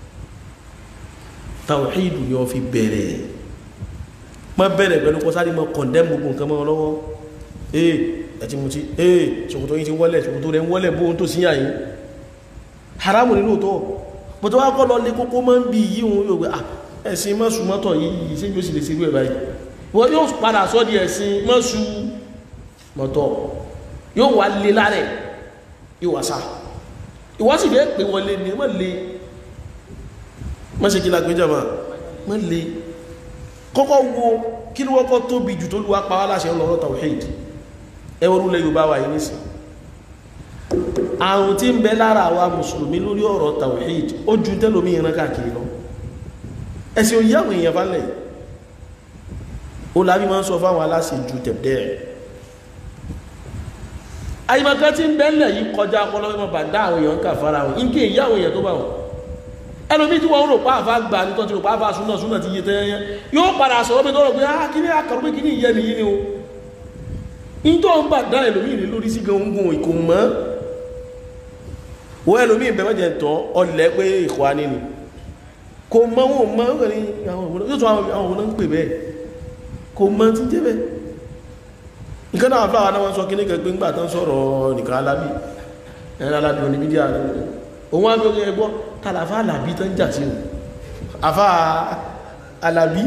Tàwíìdì ni wọ́n fi bẹ̀rẹ̀, mọ́ bẹ̀rẹ̀ pẹ̀lú kọ́ sáré mọ́ kọ̀ndẹ́m gbogbo nǹkan mọ́ lọ́wọ́ ẹ̀tí mú tí ṣòkòtò yìí ti wọ́lẹ̀, ṣòkòtò rẹ̀ ń wọ́lẹ̀ bóhun tó síyà yìí haramu nínú tó bọ̀tọ̀ wá kọ́ lọ lé kókó mọ́ ń bí yí òun yóò gbé ẹ̀sìn mọ́sù mọ́tọ̀ yìí ṣe yóò sì lè ṣerú ẹ̀ báyìí wọ́n yóò padà sọ́ di ẹ̀sìn mọ́sù mọ́tọ̀ yóò wá lé lárẹ̀ yóò wá sá ìwọ́n sì lè pè wọlé ní mọ́ lé má ṣe kí lágbé jàmá má lè kọ́kọ́ wo kí ló wọ́kọ́ tóbi jù tó lù wá pa wá láṣẹ ọlọ́rọ̀ tawhid ẹwọ́n lè Yorùbá wà yìí nísìn àrùn tí ń bẹ lára àwa mùsùlùmí lórí ọ̀rọ̀ tawhid ó ju tẹ́lómi ìran káàkiri lọ ẹ̀sìn òyí àwọn èèyàn bá lẹ̀ ó lábí máa ń sọ fáwọn aláṣẹ ju tẹ̀bẹ̀ àyíkọ́ tí ń bẹ́lẹ̀ yìí kọjá ọpọlọpọ̀ bá dá àwọn èèyàn kà fara wọn ìké ìyá àwọn èèyàn tó bá wọn ẹlòmí tí wọ́n rò pa àfá gbà ní tọ́jú rò pa àfá súnà ti yé tẹ́yẹ yóò padà sọ̀rọ̀ pé tọ́rọ̀ pé kí ní àkàrọ̀ pé kí ní ìyẹ́ nìyí ni o in tó ń bà dá ẹlòmí ìrìn lórí sí gan ogun ìkò mọ́ wọ́n ẹlòmí ìbẹ̀mẹ́jẹ̀ tọ́ ọlẹ́ pé ìkọ́ ní ni kò mọ́ wọn mọ́ yóò tún àwọn ọmọ ń pè bẹ́ẹ̀ kò mọ́ tí jẹ́ bẹ́ẹ̀ nǹkan náà fáwọn náà wọ́n sọ kíní kẹgbẹ́ ńgbà tán sọ̀rọ̀ nìkan alábí ẹ̀rọ alábí oníbídíà òun wá bí ẹgbọ́ tàlàfà alábí tán jà sí àfà alábí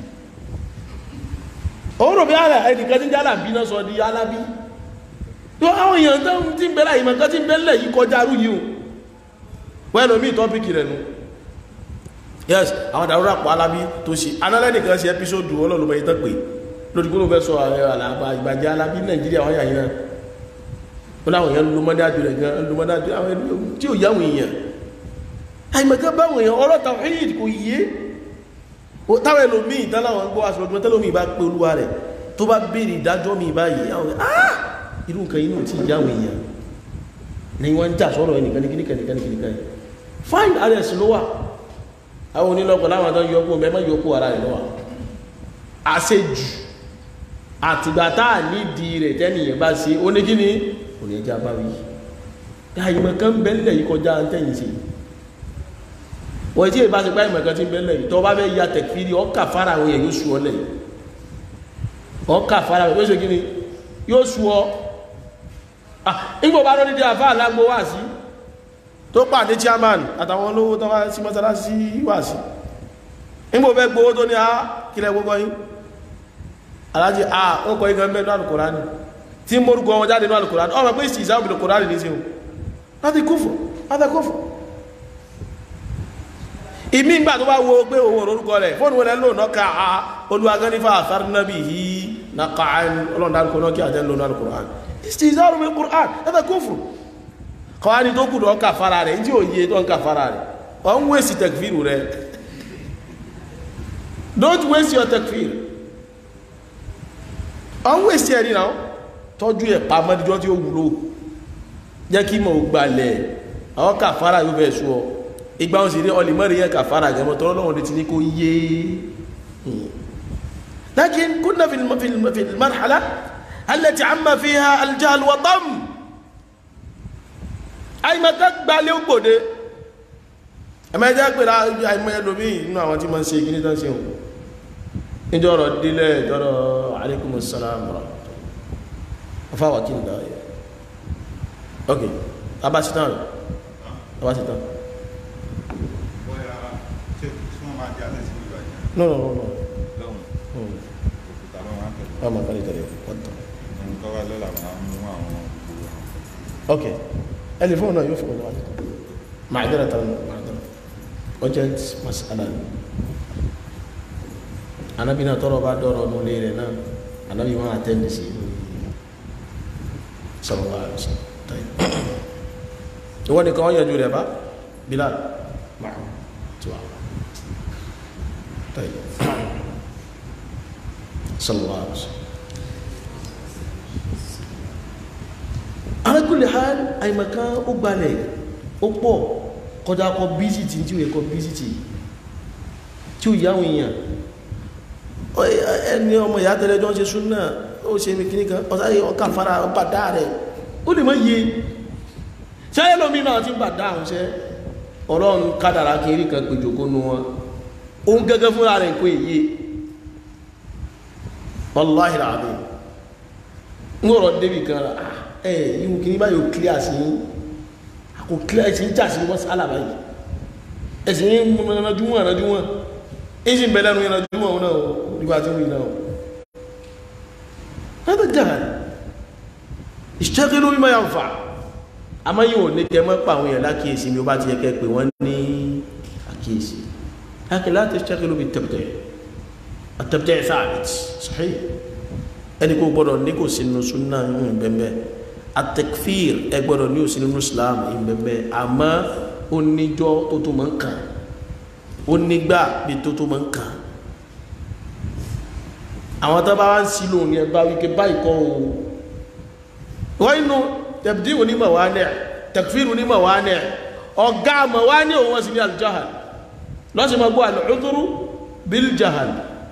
òun rò bí ẹnìkan tí ń jẹ́ alábí náà sọ di alábí tó àwọn èèyàn tó ti ń bẹ́lá ìmọ̀ kan tí ń bẹ́lẹ̀ yìí kọjá rú yìí wọ́n lómi tọ́pìkì rẹ̀ nù yes àwọn dàrúrà pọ̀ alábí tó ṣe análẹ́nìkan ṣe ẹ́písọ́dù ọlọ́lọ́mọ yìí tán pé lórí kúrò fẹ́ sọ àlàbà ìgbàjẹ́ alábí Nàìjíríà wọ́n yàyìn náà ó láwọn èèyàn ló mọ́dájú rẹ̀ gan ló mọ́dájú àwọn ẹni tí ó yáwọn èèyàn àìmọ̀ká báwọn èèyàn ọ̀rọ̀ tawhid kò yé táwọn ẹlòmíì ìtàláwọn gbọ́ aṣọ́gbọ́n tẹ́lómi bá pé olúwa rẹ̀ tó bá béèrè ìdájọ́ mi báyìí àwọn irú nǹkan inú tí yáwọn èèyàn ni wọ́n ń jà sọ́rọ̀ ẹnìkan fine rs ló wà àwọn onílọ́pọ̀ láwọn tó yọkú mẹ́mọ́ yọkú ara rẹ̀ lọ́wà àṣejù àtìgbà táà nídìí rẹ̀ tẹ́nìyàn bá ṣe ó ní kí ni kò ní ẹjá bá wí ìmọ̀ kan bẹ́lẹ̀ yìí kọjá tẹ́yìn sí wọ́n tí ìbá ṣe pá ìmọ̀ kan tí bẹ́lẹ̀ yìí tó bá fẹ́ ya tẹ̀kfírí ọkà fara àwọn èèyàn yóò sú ọ lẹ̀ ọkà fara àwọn èèyàn yóò ṣe kí ni yóò sú ọ nígbò bá lórí dí àfá alágbó wà sí tó pàdé chairman àtàwọn olówó tó wá sí mọ́sálásí wà sí nígbò fẹ́ gbówó tó ní kílẹ̀ gbogbo yìí alájí ó kọ igan mẹ́rin alùkùránì tí mórúkọ wọn jáde ní alùkùránì ọmọ pé ìsì ìsáàbì alùkùránì ní sí o láti kúfù ìmí ìgbà tó bá wo pé òun orúkọ rẹ̀ fóònù wọn lò náà ká olúwagán nífà àfárínàbì yìí na káàán ọlọ́ndàlùkọ́ náà kí àjẹ́ lò náà alùkùránì ìsì ìsáàbì alùkùránì láti kúfù kọ́wá ní tó kù lọ kà fara rẹ̀ tí ò yé tó ń kà fara rẹ̀ wọ́n ń wéṣì tẹ̀kfíìrù rẹ̀ don't waste your tẹ̀kfíìr wọ́n ń wéṣì ẹ̀rí náà tọ́jú ẹ̀ pàmọ́díjọ́ tí ó wúlò jẹ́ kí mọ̀ gbalẹ̀ àwọn kà fara yóò bẹ̀ sọ ìgbà wọn sì rí ọlìmọ́rin yẹn kà fara gẹ̀mọ́ tọ́rọ lọ́wọ́n ti ní kó yé lakin kunna fi marhala allati amma fiha aljahl wa tam àìmọ̀ká gbalẹ̀ ó gbòde ẹ̀mẹ́jẹ́ pé àìmọ̀ ẹlòmí inú àwọn tí ma ń ṣe igi ní tán sí ohun níjọ́ ọ̀rọ̀ dílẹ̀ ìjọ́rọ̀ alaikumus salam ọfáwà kí n dá ẹ̀ ok abáṣítán rẹ̀ abáṣítán no ọmọ kan ìtẹ̀lẹ̀ ok ẹlẹ́fọ́n náà yóò fọ́nà wáyé معذرة وجدت مسألة أنا بنا ترى بعد دور نولينا أنا بما أتندسي صلى الله عليه وسلم طيب هو اللي كان يجوا لبا بلال معه طيب صلى الله عليه وسلم على كل حال أي مكان أقبله ó pọ̀ kọjá kọ bíṣìtì tí ó yẹ kọ bíṣìtì tí ó yáwọn èèyàn ẹni ọmọ ìyá tẹ́lẹ́jọ́ ṣe súnnà ó ṣe mìkíní kan ọ̀sáyé ọkà fara bàdá rẹ̀ ó lè mọ́ yé ṣáyẹ́ lómi náà tí bàdá àwọn ṣẹ́ ọlọ́run kádàrá kiri kan pèjòkó nú wọn òun gẹ́gẹ́ fúnra rẹ̀ kó èyí wallahi alazim ń rọ̀ débì kan ìwò kìí báyìí clear sí kò clear ẹ̀sìn jà sí wọ́n sálà báyìí ẹ̀sìn ìrànjúwọ̀n ìsìn bẹ̀lẹ́nu ìrànjúwọ̀n náà nígbà tí wọ́n náà هذا الجهل اشتغلوا بما ينفع àmọ́ yíò ní kẹ mọ́ pa àwọn èèyàn lákìíyèsí ni ó bá ti yẹ kẹ́ pé wọ́n ní àkíyèsí لكن لا تشتغلوا بالتبديع التبديع ثابت صحيح ẹni kò gbọ́dọ̀ ní kò sínú súnà ìbẹ̀bẹ̀ àtẹ̀kfíìr ẹ gbọ́dọ̀ ní òsínú islam ìbẹ̀bẹ̀ àmọ́ oníjọ́ tó tó máa ń kàn onígbà bí tó máa ń kàn àwọn tó bá wá ń sílò ní ẹgbà wíkẹ báyìí kọ́ o wọ́n inú tẹ̀bdí onímọ̀ wá ní ẹ̀ tẹ̀kfíìr onímọ̀ wá ní ẹ̀ ọ̀gá mọ̀ wá ní òun wọ́n sí ní aljahal lọ́sí ma gbọ́ al-udhru bil jahal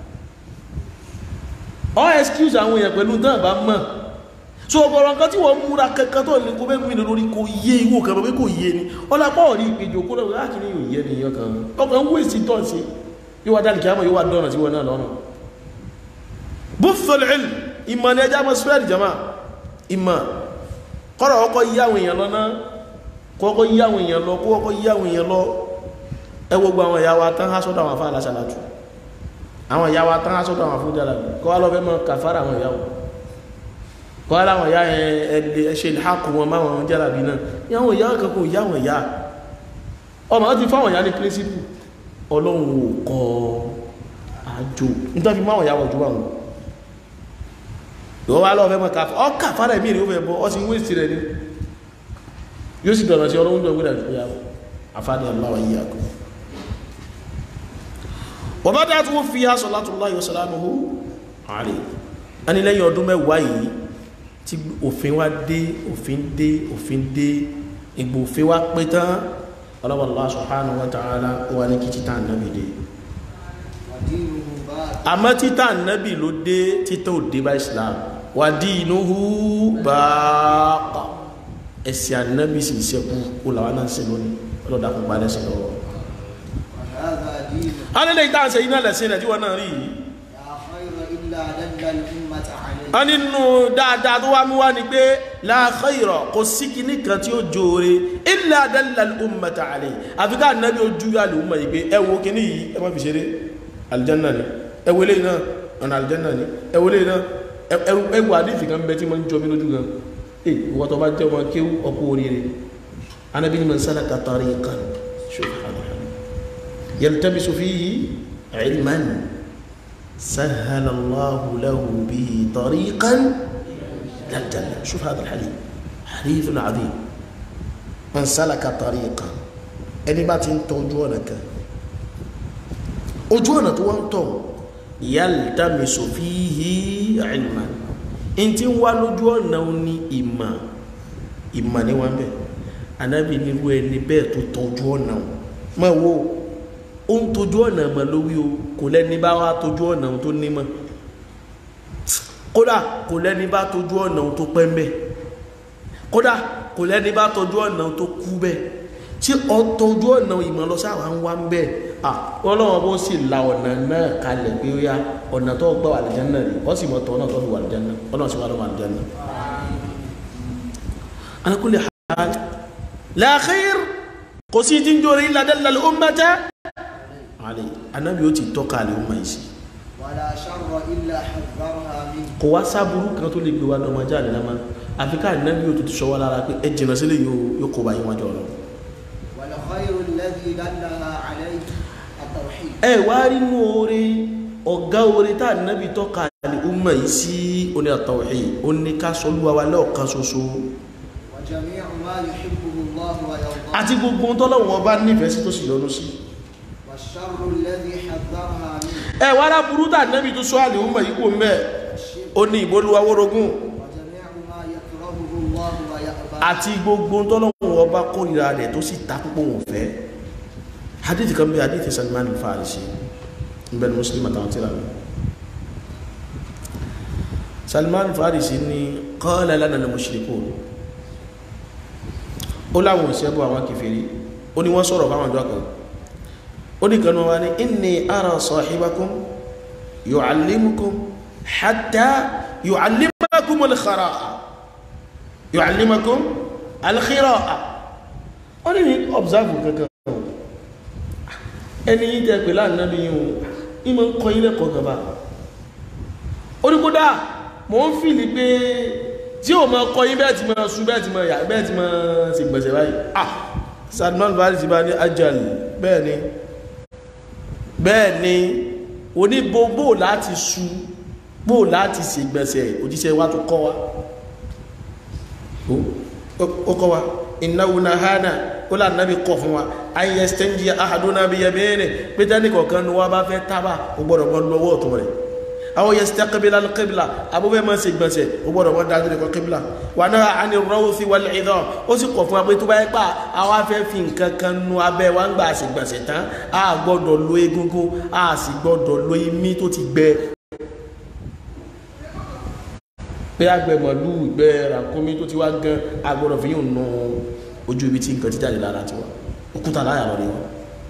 ọ excuse àwọn èèyàn pẹ̀lú náà bá mọ̀ so ọ̀pọ̀lọ̀ nǹkan tí wọ́n múra kankan tó ní kó bẹ́ẹ̀ mílò lórí kò yé ìwò kan pé kò yé ni ọlápá ọ̀rí ìpèjò kó lọ́wọ́ láti ní ìyẹ́ ni ìyẹ́ kan ọkàn ń wèsì tọ́ sí yíwá dáàlì kí á mọ̀ yíwá dọ́nà sí wọn náà lọ́nà buthul ilm ìmọ̀ ni ẹjá mọ̀ spread jama ìmọ̀ kọ́rọ̀ ọkọ̀ yí àwọn èèyàn lọ náà kọ́kọ́ yí àwọn èèyàn lọ kọ́kọ́ yí àwọn èèyàn lọ ẹ gbogbo àwọn ìyá wa tán há sọ́dọ̀ àwọn afá aláṣàlátù àwọn ìyá wa tán há sọ́dọ̀ àwọn afúnjára kọ́ wá lọ fẹ́ mọ́ kàfàrà àwọn ìyá wọn kọ́ wá láwọn ìyá ẹṣẹ́ ìhákù wọn máwọn jára bí náà ìyáwọn ìyá kankan ìyá wọn ìyá ọmọ ti fáwọn ìyá ní píríncípù ọlọ́run ò kọ àjò nítorí máwọn ìyá wọn jù wọn ìwọ́n wá lọ fẹ́ mọ́ kàfàrà ẹ̀mí rẹ̀ ó fẹ́ bọ́ ọ sì ń wéṣì rẹ̀ ni yóò sì dọ̀nà sí ọlọ́run jọ gbé àfáàdì aláwọ̀ yìí àkọ́ wọ́n bá dá tó fi yá salatullahi wa salamuhu alayhi a ní lẹ́yìn ọdún mẹ́wàá yìí tí òfin wá dé òfin dé ìgbò òfin wá pé tán Allah subhanahu wa ta'ala wà ní kí títà nábì dé àmọ́ títà nábì ló dé títà ò dé bá Islam wa dinuhu baqa ẹ̀sìn ànábì sì sẹ́kù kó làwọn náà ṣe lónìí ọlọ́dà kó padà sí lọ́wọ́ alẹ́lẹ́ ìtàṣẹ iná lẹ̀sìn rẹ̀ tí wọ́n náà rí yìí a nínú dáadáa tó wá mú wá ní pé la khayra kò sí kìíní kan tí ó jóore illa dalla al-ummata alayhi àfikà náàbí ojú alùmọ̀ yìí pé ẹwọ kìíní yìí ẹ má fi ṣeré aljanna ni ẹwọlé náà ọ̀nà aljanna ni ẹwọlé náà ẹwọ àdífì kan bẹ tí ma ń jọ mí lójú gan ìwọ́n tó bá jẹ́ ọmọ kéwú ọkọ̀ oríire anábí ni man salaka tariqan يلتمس فيه علما سهل الله له به طريقا للجنة شوف هذا الحديث حديث عظيم من سلك طريقا ẹni bá ti ń tọ ojú ọ̀nà kan ojú ọ̀nà tó wọ́n tọ̀ يلتمس فيه علما in ti ń wá lójú ọ̀nà ní ìmọ̀ ní wọ́n bẹ̀ anábì níwú ẹni bẹ́ẹ̀ tó tọ ojú ọ̀nà mọ́ wo ó ń tójú ọ̀nà mọ̀ lówí o kò lẹ́ni bá wá tójú ọ̀nà tó nímọ̀ kódà kò lẹ́ni bá tójú ọ̀nà tó pẹ́ mẹ́ kódà kò lẹ́ni bá tójú ọ̀nà tó kú bẹ́ tí ọ tójú ọ̀nà ìmọ̀ lọ sáwà ń wá ń bẹ́ ọlọ́wọ́ bó sì la ọ̀nà náà kalẹ̀ pé ó yá ọ̀nà tó gbọ́ wà àlùjánnà rí wọ́n sì mọ̀ tọ́ ọ̀nà tó fi wà àlùjánnà ọlọ́run sì wà lọ́wọ́ àlùjánnà. ala kulli hal la khair kò sí tí ń jóore illa dalla al-ummata anábi ó ti tọ́ka àlè ọmọ ìsì kò wá sáàbùrú kan tó lè gbé wá lọ́mọ jáde lámá àfikà anábi ó tó ti ṣọwọ́ lára pé ẹ jìnà sílẹ̀ yóò kó bá yí wájọ́ lọ ẹ wá rí mú orí ọ̀gá orí tá anábi tọ́ka àlè ọmọ ìsì oní at-tawhid ó ní ká sọlúwa wa lẹ́ọ̀kan ṣoṣo àti gbogbo tọ́lọ́wọ́ bá nífẹ̀ẹ́ sí tó sì lọ́nu sí ẹ wá láburú tà nẹ́bí tó sọ àlè ọmọ yìí kò mẹ́ ó ní ìbólúwawórogún àti gbogbo tọ́lọ́wọ́ ọba kórìíra rẹ̀ tó sì ta púpọ̀ wọn fẹ́ hadith kan bí hadith Salman al-Farisi ibn Muslim àtàwọn tíra mi Salman al-Farisi ni qala lana al-mushrikun ó láwọn òṣèbọ̀ àwọn kèfèrí ó ní wọ́n sọ̀rọ̀ fáwọn ọjọ́ kan ó ní kanú wa ní inni ara sahibakum yu'allimukum hatta yu'allimakum al-khira'a yu'allimakum al-khira'a ó ní ní observe kankan ẹni yí tẹ́ pẹ̀lá náàbí yíò ìmọ̀ ń kọ ilẹ̀ kọ̀ gaba ó ní kódà mọ́ ń fi ní pé tí ó mọ́ kọ yí bẹ́ẹ̀ ti mọ́ sú bẹ́ẹ̀ ti mọ́ yà bẹ́ẹ̀ ti mọ́ sì gbẹ̀sẹ̀ báyìí Salman Farisi bá ní ajal bẹ́ẹ̀ ni bẹ́ẹ̀ ni oníbò láti su bó láti ṣègbẹ̀sẹ̀ òjíṣẹ́ wa tó kọ́ wa ó kọ́ wa innahu nahana ó là nábi kọ̀ fún wa an yastanji ahaduna bi yamini pé tẹ́nì kọ̀ọ̀kan ní wá bá fẹ́ tábà ó gbọ́dọ̀ mọ́ lọ́wọ́ ọ̀tún rẹ̀ aw yastaqbila al-qibla abúfẹ́ mọ́ ṣègbẹ̀sẹ̀ ó gbọ́dọ̀ mọ́ dájú lẹ́kọ̀ọ́ qibla wa naha ani rawthi wal idham ó sì kọ̀ fún wa pé tó bá yẹ pa àwa fẹ́ fi nǹkan kan nu abẹ́ wa ń gbà ṣègbẹ̀sẹ̀ tán a gbọ́dọ̀ lo egungun a sì gbọ́dọ̀ lo imí tó ti gbẹ pé àgbẹ̀ mọ̀lú ìgbẹ́ ràkúnmí tó ti wá gan agbọ́dọ̀ fi yíò nà ojú ibi tí nǹkan ti jáde lára ti wá òkúta láyà lọ rí wọn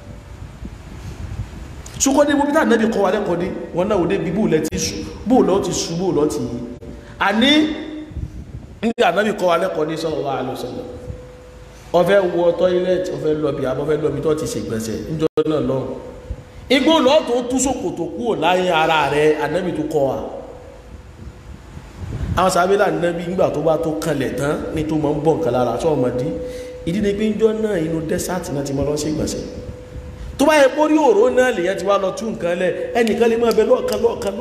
ṣúkọ́ ní gbogbo tàbí kọ́ wa lẹ́kọ̀ọ́ ní wọn náà òdé bí bóòlẹ́ ti ṣù bóòlọ́ ti ṣù bóòlọ́ ti yí a ní ní ànábì kọ́ wa lẹ́kọ̀ọ́ ní sallallahu alaihi wasallam ọfẹ́ wọ tọ́ílẹ̀tì ọfẹ́ lọ́bì abọ́fẹ́ lọ́bì tó ti ṣègbẹ̀sẹ̀ níjọ́ náà lọ́hùn igbó lọ́ tó tú ṣòkòtò kúrò láyé ara rẹ̀ ànábì tó kọ́ wa àwọn sàbílà nẹ́bí nígbà tó bá tó kanlẹ̀ tán ní tó mọ́ ń bọ̀ nǹkan lára tó ọmọdé ìdí ni pé ìjọ náà inú dẹ́sàtì náà ti mọ́ lọ sí ìgbọ̀nsẹ̀ tó bá yẹ pórí òró náà lèyàn ti wá lọ tú nǹkan lẹ̀ ẹnìkan lè mọ́ ẹbẹ lọ́ọ̀kan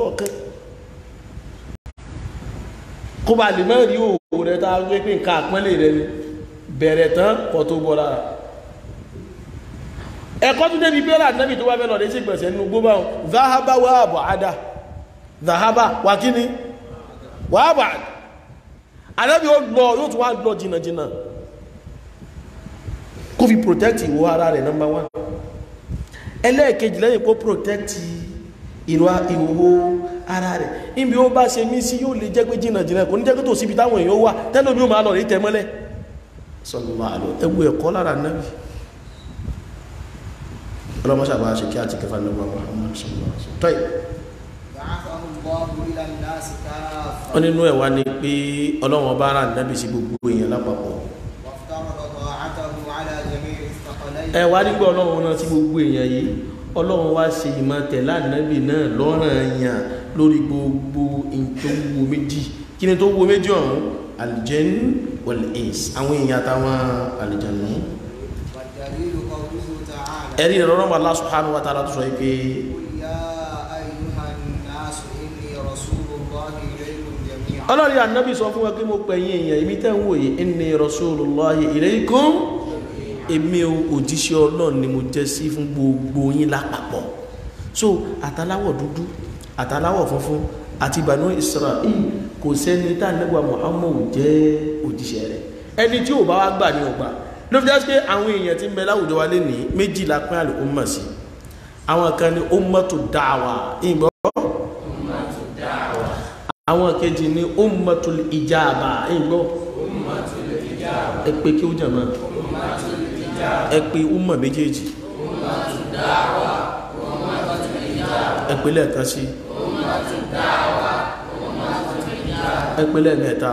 kó bá lè mọ́ rí òwò rẹ tá a gbé pé nǹkan àpọ́nlé rẹ ni bẹ̀rẹ̀ tán kọ́ tó bọ́ lára ẹ̀kọ́ tó débi pé nẹ́bí tó wá fẹ́ lọ sí ìgbọ̀nsẹ̀ nínú gbó báwọn zahaba wa àbọ̀ àdá zahaba wa kíni wàábà anábi ó lọ yóò tún wá lọ jìnàjìnà kó fi protect ìwọ ara rẹ̀ number 1 ẹlẹ́ẹ̀kejì lẹ́yìn kó protect ìwọ ara rẹ̀ níbi ó bá ṣe mí sí yóò lè jẹ́ pé jìnàjìnà kò ní jẹ́ pé tó síbi táwọn èèyàn wà tẹ́lómi ó máa lọ rí tẹ́mọ́lẹ̀ ẹwọ ẹ̀kọ́ lára nábi ọlọ́mọ́sàbá ṣe kí àti kẹfà lọ́wọ́ wọ́n nínú ẹ̀wà ni pé ọlọ́run bá rà nábì sí gbogbo èèyàn lápapọ̀ ẹ̀wà nígbà ọlọ́run náà sí gbogbo èèyàn yìí ọlọ́run wá ṣe ìmọ̀tẹ̀lá nábì náà lọ́ranyàn lórí gbogbo ìtòwò méjì kí ni tó wo méjì ọ̀hún aljan wal ins àwọn èèyàn àtàwọn àlìjànú ẹ̀rí ìrọ̀rọ̀ Allah subhanahu wa ta'ala tó sọ pé ọlọ́rí ànábì sọ fún wa kí mo pẹ̀yìn èèyàn èmi tẹ́ ń wòye inni rasulullahi ilaykum èmi òjíṣẹ́ Ọlọ́run ni mo jẹ́ sí fún gbogbo yín lápapọ̀ so àtàláwọ̀ dúdú àtàláwọ̀ funfun àti Banu Israel kò sẹ́ni tá nẹ́gbà Muhammad jẹ́ òjíṣẹ́ rẹ̀ ẹni tí ò bá wá gbà ní ọgbà ló fi jẹ́ pé àwọn èèyàn tí ń bẹ láwùjọ wa lé ní méjìlá pín àlè ó mọ̀ sí àwọn kan ní ummatu da'wa ìgbọ́ àwọn kejì ní ummatul ijaba ìgbọ́ ẹ pé kí ó jẹ̀mọ́ ẹ pé umma méjèèjì ẹ pé lẹ́ẹ̀kan sí ẹ pé lẹ́ẹ̀mẹ́ta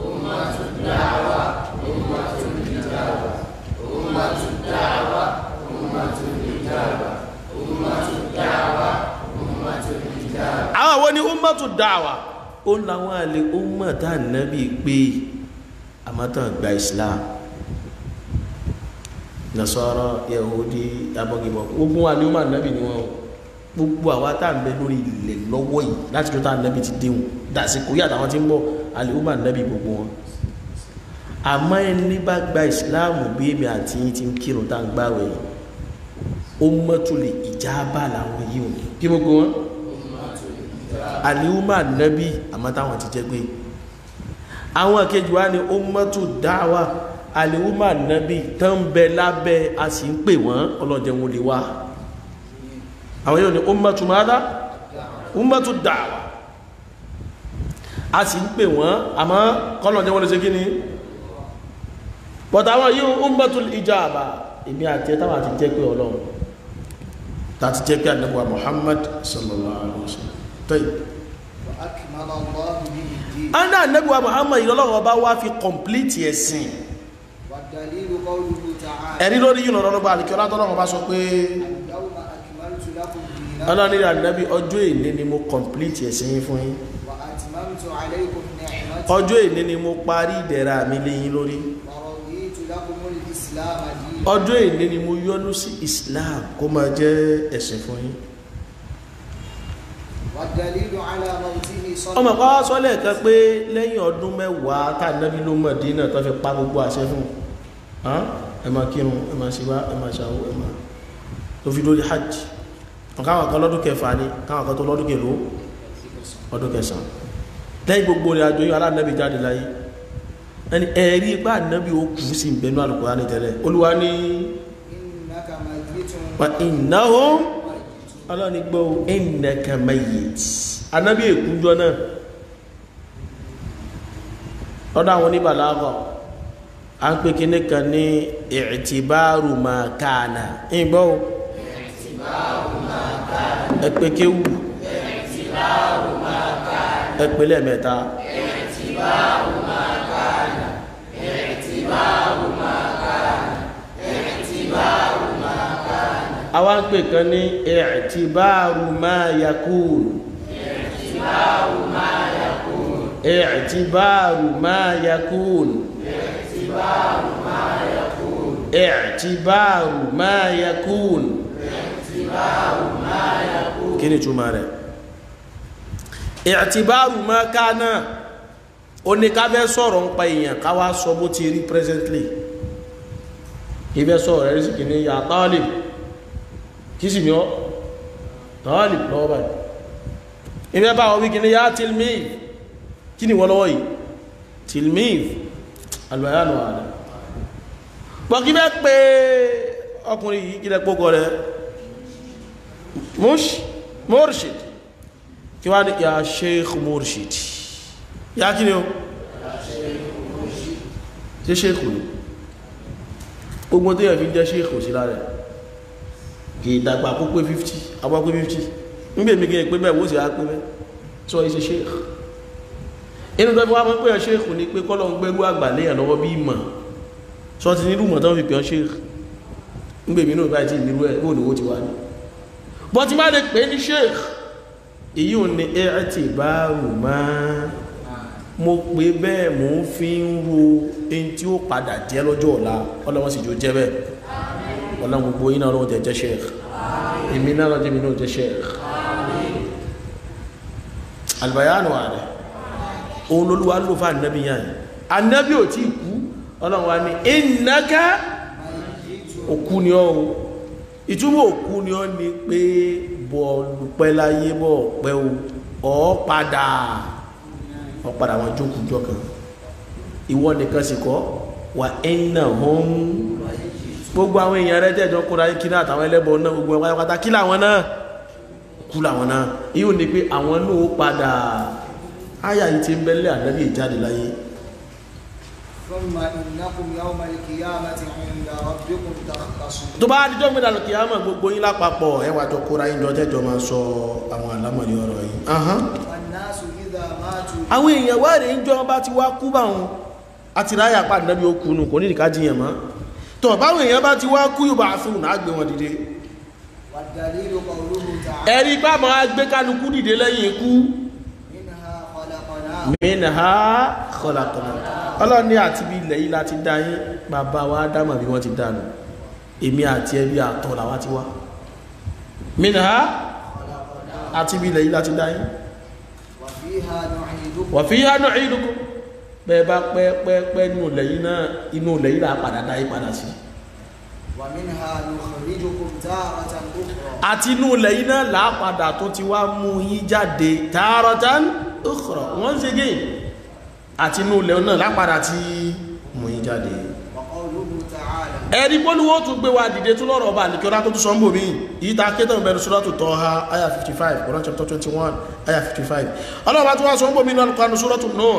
àwọn wo ni ummatud da'wa ó láwọn àlè ummata nábì pé àmọ́tàn gba Islam Nasara Yahudi abọ́gibọ̀ gbogbo àlè ummata nábì ni wọ́n gbogbo àwa tá à ń bẹ lórí ilẹ̀ lọ́wọ́ yìí láti tó tá nábì ti déhùn dàsìkò yàtọ̀ àwọn tí ń bọ̀ àlè ummata nábì gbogbo wọn àmọ́ ẹni bá gba Islam bí èmi àti yín ti ń kírun tá à ń gbààwẹ̀ yìí ummatul ijaba làwọn yìí ò ní kí gbogbo wọn àlìúmà nẹ́bí àmọ́táwọn ti jẹ́ pé àwọn kejì wá ní ummatu da'wa àlìúmà nẹ́bí tán bẹ lábẹ́ a sì ń pè wọ́n ọlọ́jẹ́ wọn lè wá àwọn yóò ní ummatu mada ummatu da'wa a sì ń pè wọ́n àmọ́ kọ́lọ̀jẹ́ wọn lè ṣe kí ni but àwọn yóò ummatul ijaba èmi àti ẹ̀táwà ti jẹ́ pé ọlọ́run tàti jẹ́ pé ànábì wa Muhammad sallallahu alaihi wasallam anda ànábì wa Muhammad ìrọlọ́wọ́ bá wá fi complete ẹ̀sìn ẹ̀rí lórí yìí lọ́rọ̀ lọ́gbà àríkẹ́ ọlátọ́lọ́wọ́ bá sọ pé ọlọ́rin ànábì ọjọ́ èní ni mo complete ẹ̀sìn yín fún yín ọjọ́ èní ni mo parí ìdẹ̀ra mi lé yín lórí ọjọ́ èní ni mo yọ́nú sí Islam kó máa jẹ́ ẹ̀sìn fún yín والدليل على موته صلى ọmọ pa sọ́lẹ̀ kan pé lẹ́yìn ọdún mẹ́wàá tá Ànábì ló Mádínà tó fi pa gbogbo àṣẹ fún ẹ máa kírun ẹ máa ṣe bá ẹ máa ṣàwó ẹ máa tó fi lórí hajj káwọn kan lọ́dún kẹfà ní káwọn kan tó lọ́dún kẹlò ọdún kẹsàn lẹ́yìn gbogbo rẹ̀ àjò yìí Ànábì jáde láyé ẹni ẹ̀rí ipá Ànábì ó kù sí ìbẹ̀nú Al-Qur'ani tẹ́lẹ̀ Olúwa ní wa innahum ọlọ́ni gbọ́ innaka mayyit Ànábì èkújọ náà lọ́dọ̀ àwọn oníbàlágọ̀ a ń pè kíní kan ní i'tibaru ma kana ìgbọ́ ẹ̀pẹ̀ kéwù ẹ̀pẹ̀ lẹ́ẹ̀mẹ́ta àwọn ń pè kan ní i'tibaru ma yakun i'tibaru ma yakun i'tibaru ma yakun kí ni túmọ̀ rẹ̀ i'tibaru ma kana ó ní ká fẹ́ sọ̀rọ̀ ń pa èèyàn ká wá sọ bó ti rí presently kí fẹ́ sọ̀rọ̀ rẹ̀ sí kì ní ya Talib kí sì ní ọ́ Talib lọ́wọ́ báyìí ibẹ̀ bá wọ́n wí kì ní ya Tilmid kí ni wọ́n lọ́wọ́ yìí Tilmid albayanu àdá pọ̀kí bẹ́ pé ọkùnrin yìí kílẹ̀ pọ́kọ rẹ̀ Murshid kí wá ní ya Sheikh Murshid ya kí ni o ṣe Sheikh ní gbogbo tó yẹ fi jẹ́ Sheikh sí lára kì í dàgbà kó pé 50 àbá pé 50 nígbè mi gẹ́ pé bẹ́ẹ̀ wó sì á pé bẹ́ẹ̀ sọ iṣẹ́ Sheikh inú tó fi wá mọ́ pé Sheikh ní pé kọ́lọ̀ ń gbẹ́rú àgbà léyàn lọ́wọ́ bí ìmọ̀ sọ ti nílùú mọ̀ tán fi pè ọ́ Sheikh nígbè mi náà báyìí tí ìlú ẹ̀ bóò lówó ti wá ní bọ́ ti má lè pè ní Sheikh èyí ò ní i'tibaru ma mo pé bẹ́ẹ̀ mo ń fi ń ro ẹni tí ó padà jẹ́ lọ́jọ́ ọ̀la ọlọ́wọ́n sì jò jẹ́ bẹ́ẹ̀ ọlọ́wọ́n gbogbo yín náà lọ́wọ́ jẹ́ Sheikh èmi náà lọ́jọ́ mi náà jẹ́ Sheikh albayanu ààrẹ òun lolúwa ló fà Ànábì yàn Ànábì ò tí kú ọlọ́run wa ní innaka òkú ni ọ́ ìtumọ̀ òkú ni ọ́ ni pé bọ́ọ̀lù pẹ́ láyé bọ́ pẹ́ ọ padà wọn jókòó jọkàn ìwọ nìkan sì kọ́ wà innahum gbogbo àwọn èèyàn rẹ̀ jẹ́jọ kóra kí náà àtàwọn ẹlẹ́bọ̀ náà gbogbo ẹwà pátá kí làwọn náà kú làwọn náà yíò ní pé àwọn náà ó padà áyà yìí ti ń bẹ́lẹ̀ Ànábì ìjáde láyé tó bá díjọ́ gbé dàlù kìyàmà gbogbo yín lápapọ̀ ẹwà jọ kóra yín jọ jẹ́jọ máa sọ àwọn àlámọ̀rí ọ̀rọ̀ yìí àwọn èèyàn wà rẹ̀ ń jọ bá ti wá kú bá wọn àti ráyà pa Ànábì ó kúnnù kò ní ìdíká jiyàn mọ́ tọ̀ báwọn èèyàn bá ti wá kú yóò bá fún un àgbé wọn dìde ẹ̀rí pá máa gbé kálukú dìde lẹ́yìn ikú minha khalaqnakum ọlọ́run ní àti bí ilẹ̀ yìí láti dá yín bàbá wa Ádámù bí wọ́n ti dánù èmi àti ẹbí àtọ̀ làwá ti wá minha àti bí ilẹ̀ yìí láti dá yín wa fiha nu'idukum bẹ́ẹ̀ bá pẹ́ inú ilẹ̀ yìí là padà dá yín padà sí àti inú ilẹ̀ yìí náà là padà tó ti wá mú yín jáde taratan ukhra wọ́n ṣe gẹ́ àti inú ilẹ̀ náà lápadà tí mú yín jáde ẹ̀rí pọ́lúwó tún gbé wa dìde tún lọ́rọ̀ ọba àlìkọ́lá tó tún sọ́mbò mí yìí ta kétọ̀ bẹ̀rù Suratu Taha aya 55 Quran chapter 21 aya 55 ọlọ́ọ̀bá tún wá sọ́mbò mí náà kanu Suratu Nuh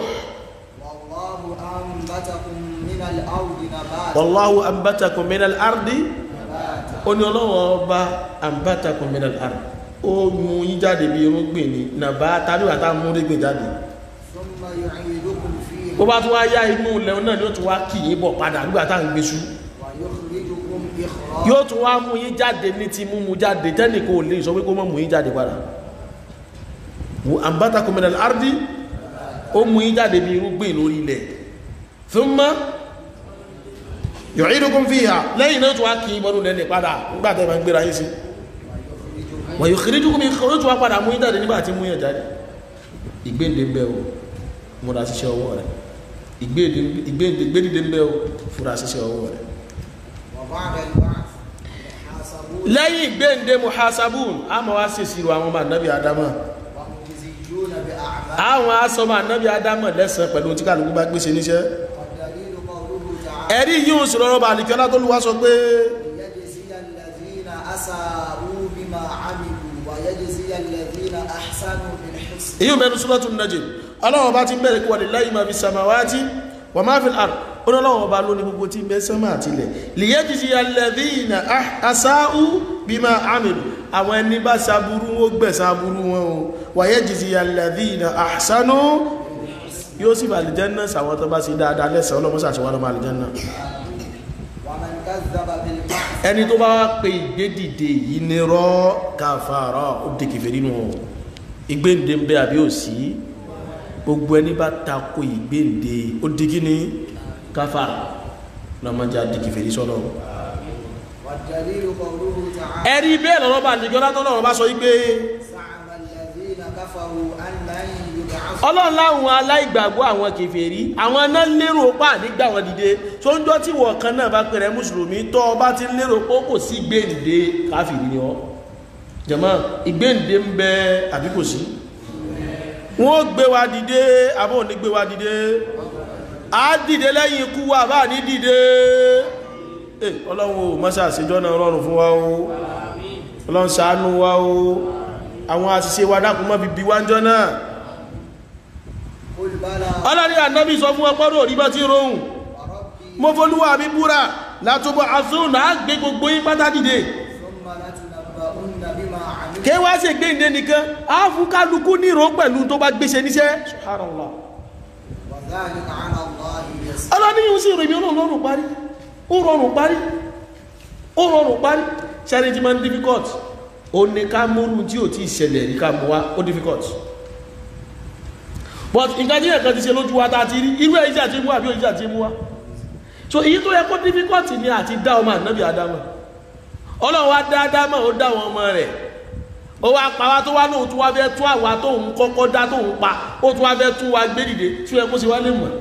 wallahu ambatakum minal ardi ó ní ọlọ́wọ́ ọba ambatakum minal ardi ó mú yín jáde bí irúgbìn ní nàbá tàbí wà tá mú rígbìn jáde bó bá tún wá yá inú ilẹ̀ náà ni ó tún wá kì yín bọ̀ padà nígbà tá ń gbésú yóò tún wá mú yín jáde ní ti mú jáde tẹ́nìkò lè sọ pé kó mọ́ mú yín jáde padà ambatakum minal ardi ó mú yín jáde bí irúgbìn lórí ilẹ̀ thumma yu'idukum fiha lẹ́yìn náà tún wá kì í bọ́nú lẹ́lẹ̀ padà nígbà tẹ́ bá ń gbéra yín sí wa yukhrijukum min khuruj wa padà mú yín jáde nígbà tí mú yín jáde ìgbéǹde ń bẹ o múra ṣiṣẹ́ ọwọ́ rẹ̀ ìgbéǹde ń bẹ o fúra ṣiṣẹ́ ọwọ́ rẹ̀ lẹ́yìn ìgbéǹde muhasabun a máa wá ṣe ìṣirò àwọn ọmọ ànábì Ádámọ̀ àwọn asọmọ ànábì Ádámọ̀ lẹ́san pẹ̀lú tí kálukú bá gbéṣe níṣẹ́ ẹ̀rí yìí ń sọ̀rọ̀ ọba àlìkẹ́lá tó lùwá sọ pé èyí mẹ́rin Suratul Najm ọlọ́wọ́ bá ti bẹ̀rẹ̀ kí walillahi ma fi samawati wa ma fil ard ọlọ́wọ́ bá lóní gbogbo tí bẹ́ sánmà àti ilẹ̀ liyajziya alladhina asa'u bima amilu àwọn ẹni bá sàbúrú ó gbẹ̀san aburú wọn o wa yajziya alladhina ahsanu yóò sì bá àlìjẹ́nà sàwọn tó bá sí dáadáa lẹ́sàn ọlọ́mọ́sà àti wọ́n lọ́mọ àlìjẹ́nà ẹni tó bá wá pé ìgbédìde yìí ní rọ́ kàfàrà ó dé kèfèrí nínú ìgbéǹde ń bẹ àbí ò sí gbogbo ẹni bá tako ìgbéǹde ó di kí ni kàfàrà lọ́mọdé àdé kèfèrí sọ́nà ẹ̀rí bẹ́ẹ̀ lọ́rọ́ bá nìjọ́ látọ́ lọ́rọ́ bá sọ wípé ọlọ́run láwọn aláìgbàgbọ́ àwọn kèfèrí àwọn náà lérò pà nígbà wọn dìde tó ń jọ tí wọ́n kan náà bá pẹ̀rẹ̀ mùsùlùmí tọ́ ọba ti lérò pé kò sí gbéǹde káfìrí ni ọ́ jàmáà ìgbéǹde ń bẹ àbí kò sí wọ́n gbé wa dìde àbọ̀ ní gbé wa dìde á dìde lẹ́yìn ikú wa bá ní dìde ọlọ́run ò mọ́sá àṣejọ́ náà rọrùn fún wa o ọlọ́run ṣàánú wa o àwọn àṣìṣe wa dákun mọ́ bíbí wájọ́ náà ọlọ́rí ànábì sọ fún ọpọ́rọ̀ orí bá ti rohùn mo fọ́lúwà mi búra látọ́bọ̀ àṣírùn náà gbé gbogbo yín pátá dìde kí wá ṣe gbé ìdé nìkan á fún kálukú nírò pẹ̀lú tó bá gbéṣe níṣẹ́ subhanallah ọlọ́ní yíò sí ìròyìn olóòrùn parí ó rọrùn parí ṣẹ́ni tí máa ń difficult ó ní ká múrù tí ò tí ìṣẹ̀lẹ̀ rí ká mú wá ó difficult but nǹkan tí ẹ̀kan ti ṣe lójú wa tàà ti rí irú ẹ̀ ìjà tí mú àbí ìjà tí mú wá so èyí tó yẹ kó difficult ni àti dá ọmọ ànábì Ádámọ̀ Ọlọ́run wá dá Ádámọ̀ ó dá wọn ọmọ rẹ̀ ó wá pa wá tó wá lóhun tó wá fẹ́ tún àwa tó ń kọ́kọ́ dá tó ń pa ó tún wá fẹ́ tún wa gbé dìde tí ó yẹ kó ṣe wá lè mọ̀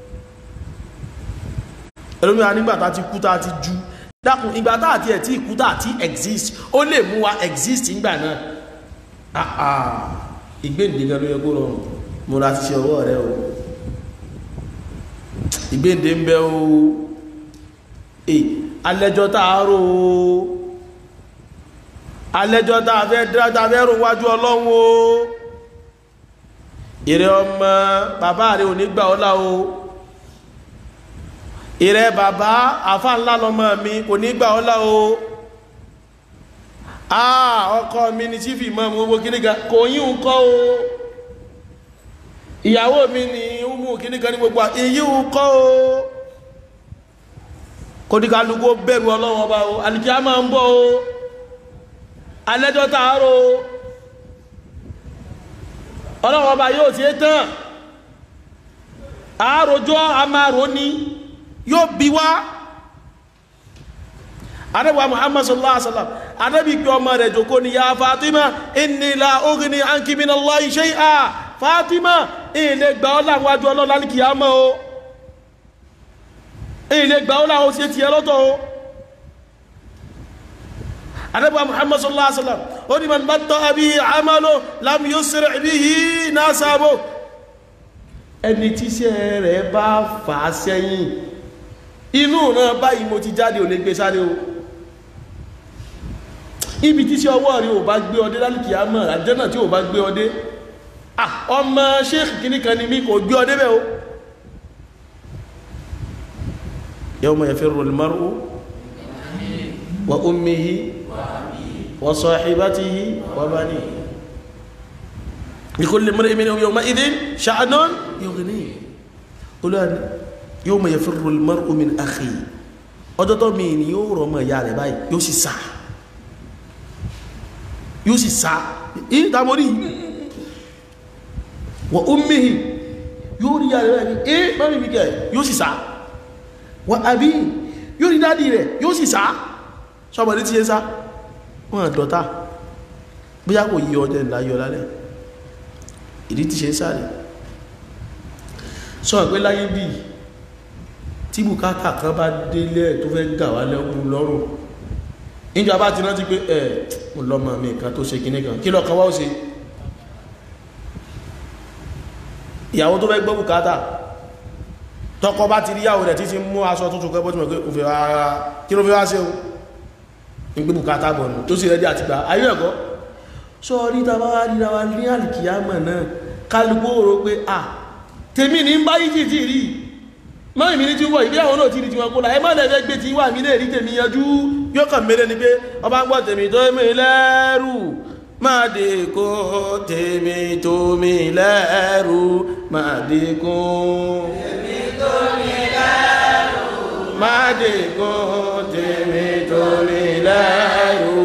ẹlòmíràn nígbà tá ti kú tá ti ju dákun ìgbà tá àti ẹ̀ tí ìkú tá àti exist ó lè mú wa exist nígbà náà ìgbéǹde gan ló yẹ kó rọrùn mo ra ti ṣe ọwọ́ rẹ o ìgbéǹde ń bẹ o alẹ́jọ́ tààrò o alẹ́jọ́ tààfẹ́ rò wájú Ọlọ́run o ìrẹ́ ọmọ bàbá rẹ̀ ò ní gbà ọ́ là o ìrẹ́ bàbá àfá ńlá lọmọ mi kò ní gbà ọ́ là o ọkọ mi ni chief imam owó kíníkà kò yí ń kọ́ o ìyàwó mi ni umu kíníkà ní gbogbo ìyí ń kọ́ o kò ní kálukú bẹ̀rù Ọlọ́run ọba o àlìkí a máa ń bọ̀ o alẹ́jọ́ tààrò Ọlọ́run ọba yóò ti tán àáròjọ́ a máa rò ní yóò bí wá Ànábì Muhammad sallallahu alaihi wasallam Ànábì pé ọmọ rẹ̀ jòkó ni ya Fatima inni la ughni anki minallahi shay'a Fatima ilé gbà ọ́ láwọn wájú Ọlọ́run lálìkìyámà o ilé gbà ọ́ láwọn sí ti ẹ lọ́tọ̀ o Ànábì Muhammad sallallahu alaihi wasallam ó ní man batta'a bihi 'amalu lam yusri' bihi nasabu ẹni tíṣẹ́ rẹ̀ bá fà á sẹ́yìn inú náà báyìí mo ti jáde ò lè gbé sáré o ibi tíṣẹ́ ọwọ́ rí ò bá gbé ọdé lálìkìyámà àjẹ́nà tí ò bá gbé ọdé ọmọ sheikh kìníkan ni mí kò gbé ọdé bẹ́ o yawma yafirru al-mar'u wa ummihi wa sahibatihi wa banihi likulli imri'in minhum yawma'idhin sha'nun yughnihi yawma yafirru al-mar'u min akhihi ọjọ́ tó mi ni yóò rọ ọmọ ìyá rẹ̀ báyìí yóò sì sá ìdámọ́rí wa ummihi yóò rí ìyá rẹ̀ báyìí mọ́rí mi kẹ́ yóò sì sá wa abi yóò rí dádì rẹ̀ yóò sì sá sọ́bọ̀dé tí yẹ sá wọ́n dọ̀tá bóyá kò yí ọjọ́ ìlàyọ lálẹ́ ìdí ti ṣe ń sáré sọ pé láyé bí tí bùkátà kan bá délé tó fẹ́ gà wá lọ́rùn níjọ bá ti rántí pé mo lọ́mọ mi kan tó ṣe kinní kan kí lọ́kàn wá ó ṣe ìyàwó tó fẹ́ gbọ́ bùkátà tọkọ bá ti rí yàwó rẹ̀ títí mú aṣọ tuntun kẹ́ bọ́tí mọ̀ pé òfin ara kí ló fi wá ṣe o ń gbé bùkátà bọ̀ nù tó sì rẹ́dí àti gbà ayé ẹ̀kọ́ sọ rí ta bá rí ra wa ní àlìkìyàmọ̀ náà kálukú rò pé tèmi ní ń bá yí títí rí mọ́ ìmí ní tí wọ́n ìbí àwọn náà ti rí tí wọ́n kó la ẹ má lẹ́fẹ́ gbé tí wà mí lè rí tèmi yanjú yóò kàn mẹ́rẹ́ ni pé ọba gbọ́ tèmi tó mi lẹ́rù máa dé kó tèmi tó mi lẹ́rù máa dé kó tèmi tó mi lẹ́rù máa dé kó tèmi tó mi lẹ́rù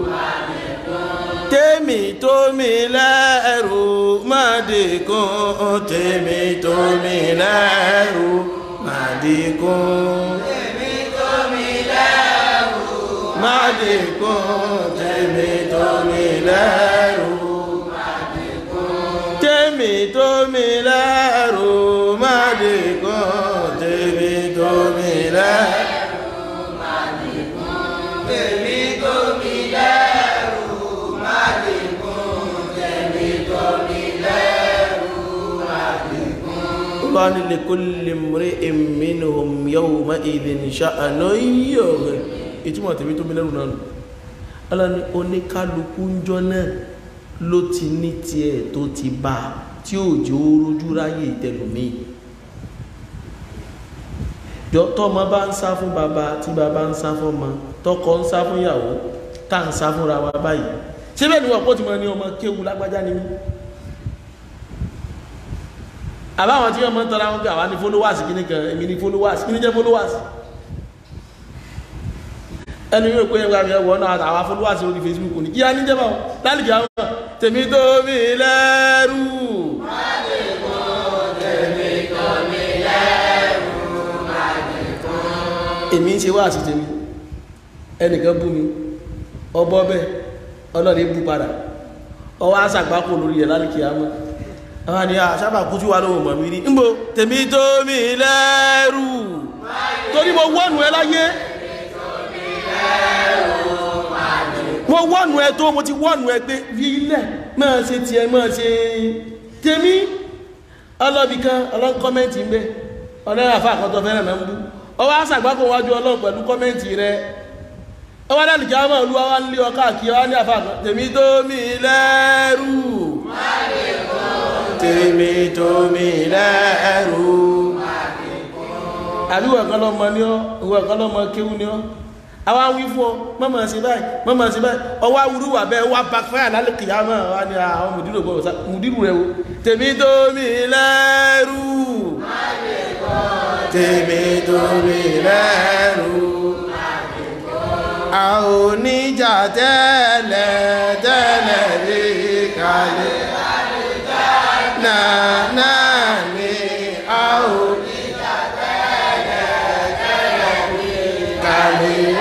tèmi tó mi lẹ́rù máa dé kó tèmi tó mi lẹ́rù Madikun tèmi tó mi lẹ́rù Madikun tèmi tó mi lẹ́rù Madikun tèmi tó mi lẹ́rù Madikun tèmi tó mi lẹ́rù Madikun tèmi tó mi lẹ́rù Madikun tèmi tó mi lẹ́rù Madikun qala likulli imri'in minhum yawma idhin sha'nun yughni ìtumọ̀ tèmi tó mi lẹ́rù náà Ọlọ́ni oníkálukú ń jọ náà ló ti ní tiẹ̀ tó ti bá tí ò jẹ́ orójú ráyè ìtẹ̀lùmí tọ́mọ bá ń sá fún bàbá tí bàbá ń sá fún ọmọ tọkọ ń sá fún ìyàwó tá ń sá fúnra wa báyìí ṣé bẹ́ẹ̀ ni wọ́n pọ̀ tí mo ní ọmọ kéwu lágbájá ni mí àbáwọn tí wọ́n mọ́ tọ́ra wọn pé àwa ní followers kí ní kan èmi ní followers kí ní jẹ́ followers ẹni yóò pé ẹgbẹ́ àmì ẹwọ́ náà àwa followers lórí Facebook ní kí á ní jẹ́bà lálìkì àwọn tèmi tó mi lẹ́rù èmi ń ṣe wá sí tèmi ẹnìkan bú mi ọbọ̀ bẹ́ ọlọ́ni bú padà ọwọ́ àṣàgbákò lórí ẹ̀ lálìkì àwọn àwọn ni àṣàbà kú tí wà lóhùn mọ̀ mi rí ń bò tèmi tó mi lẹ́rù torí mo wọ́nù ẹ láyé mo wọ́nù ẹ tó mo ti wọ́nù ẹ pé rí ilẹ̀ máa ṣe tiẹ̀ máa ṣe tèmi ọlọ́bìkan ọlọ́kọ́mẹ́ntì ń bẹ ọlọ́run àfà àkọ́tọ̀ fẹ́ràn náà ń bú ọwọ́ àṣàgbákò wájú ọlọ́run pẹ̀lú kọ́mẹ́ntì rẹ ọwọ́ dálìkì àwọn olúwa wá ń lé ọkà kí ọwọ́ ní àfà tèmi tó mi lẹ́rù tèmi tó mi lẹ́rù àbí ìwọ̀ kan lọ́mọ ní ọ́ ìwọ̀ kan lọ́mọ kéwú ní ọ́ àwọn awí fún ọ mọ́mọ̀ sí báyìí mọ́mọ̀ sí báyìí ọwọ́ awúrúwà bẹ́ẹ̀ wá backfire lálẹ́ kìyàmọ́ wá ní àwọn mùdírù gbọ́dọ̀ mùdírù rẹ̀ wo tèmi tó mi lẹ́rù tèmi tó mi lẹ́rù a ò níjà tẹ́lẹ̀ tẹ́lẹ̀ rí kalẹ̀ náà ní a ò níjà tẹ́lẹ̀ tẹ́lẹ̀ rí kalẹ̀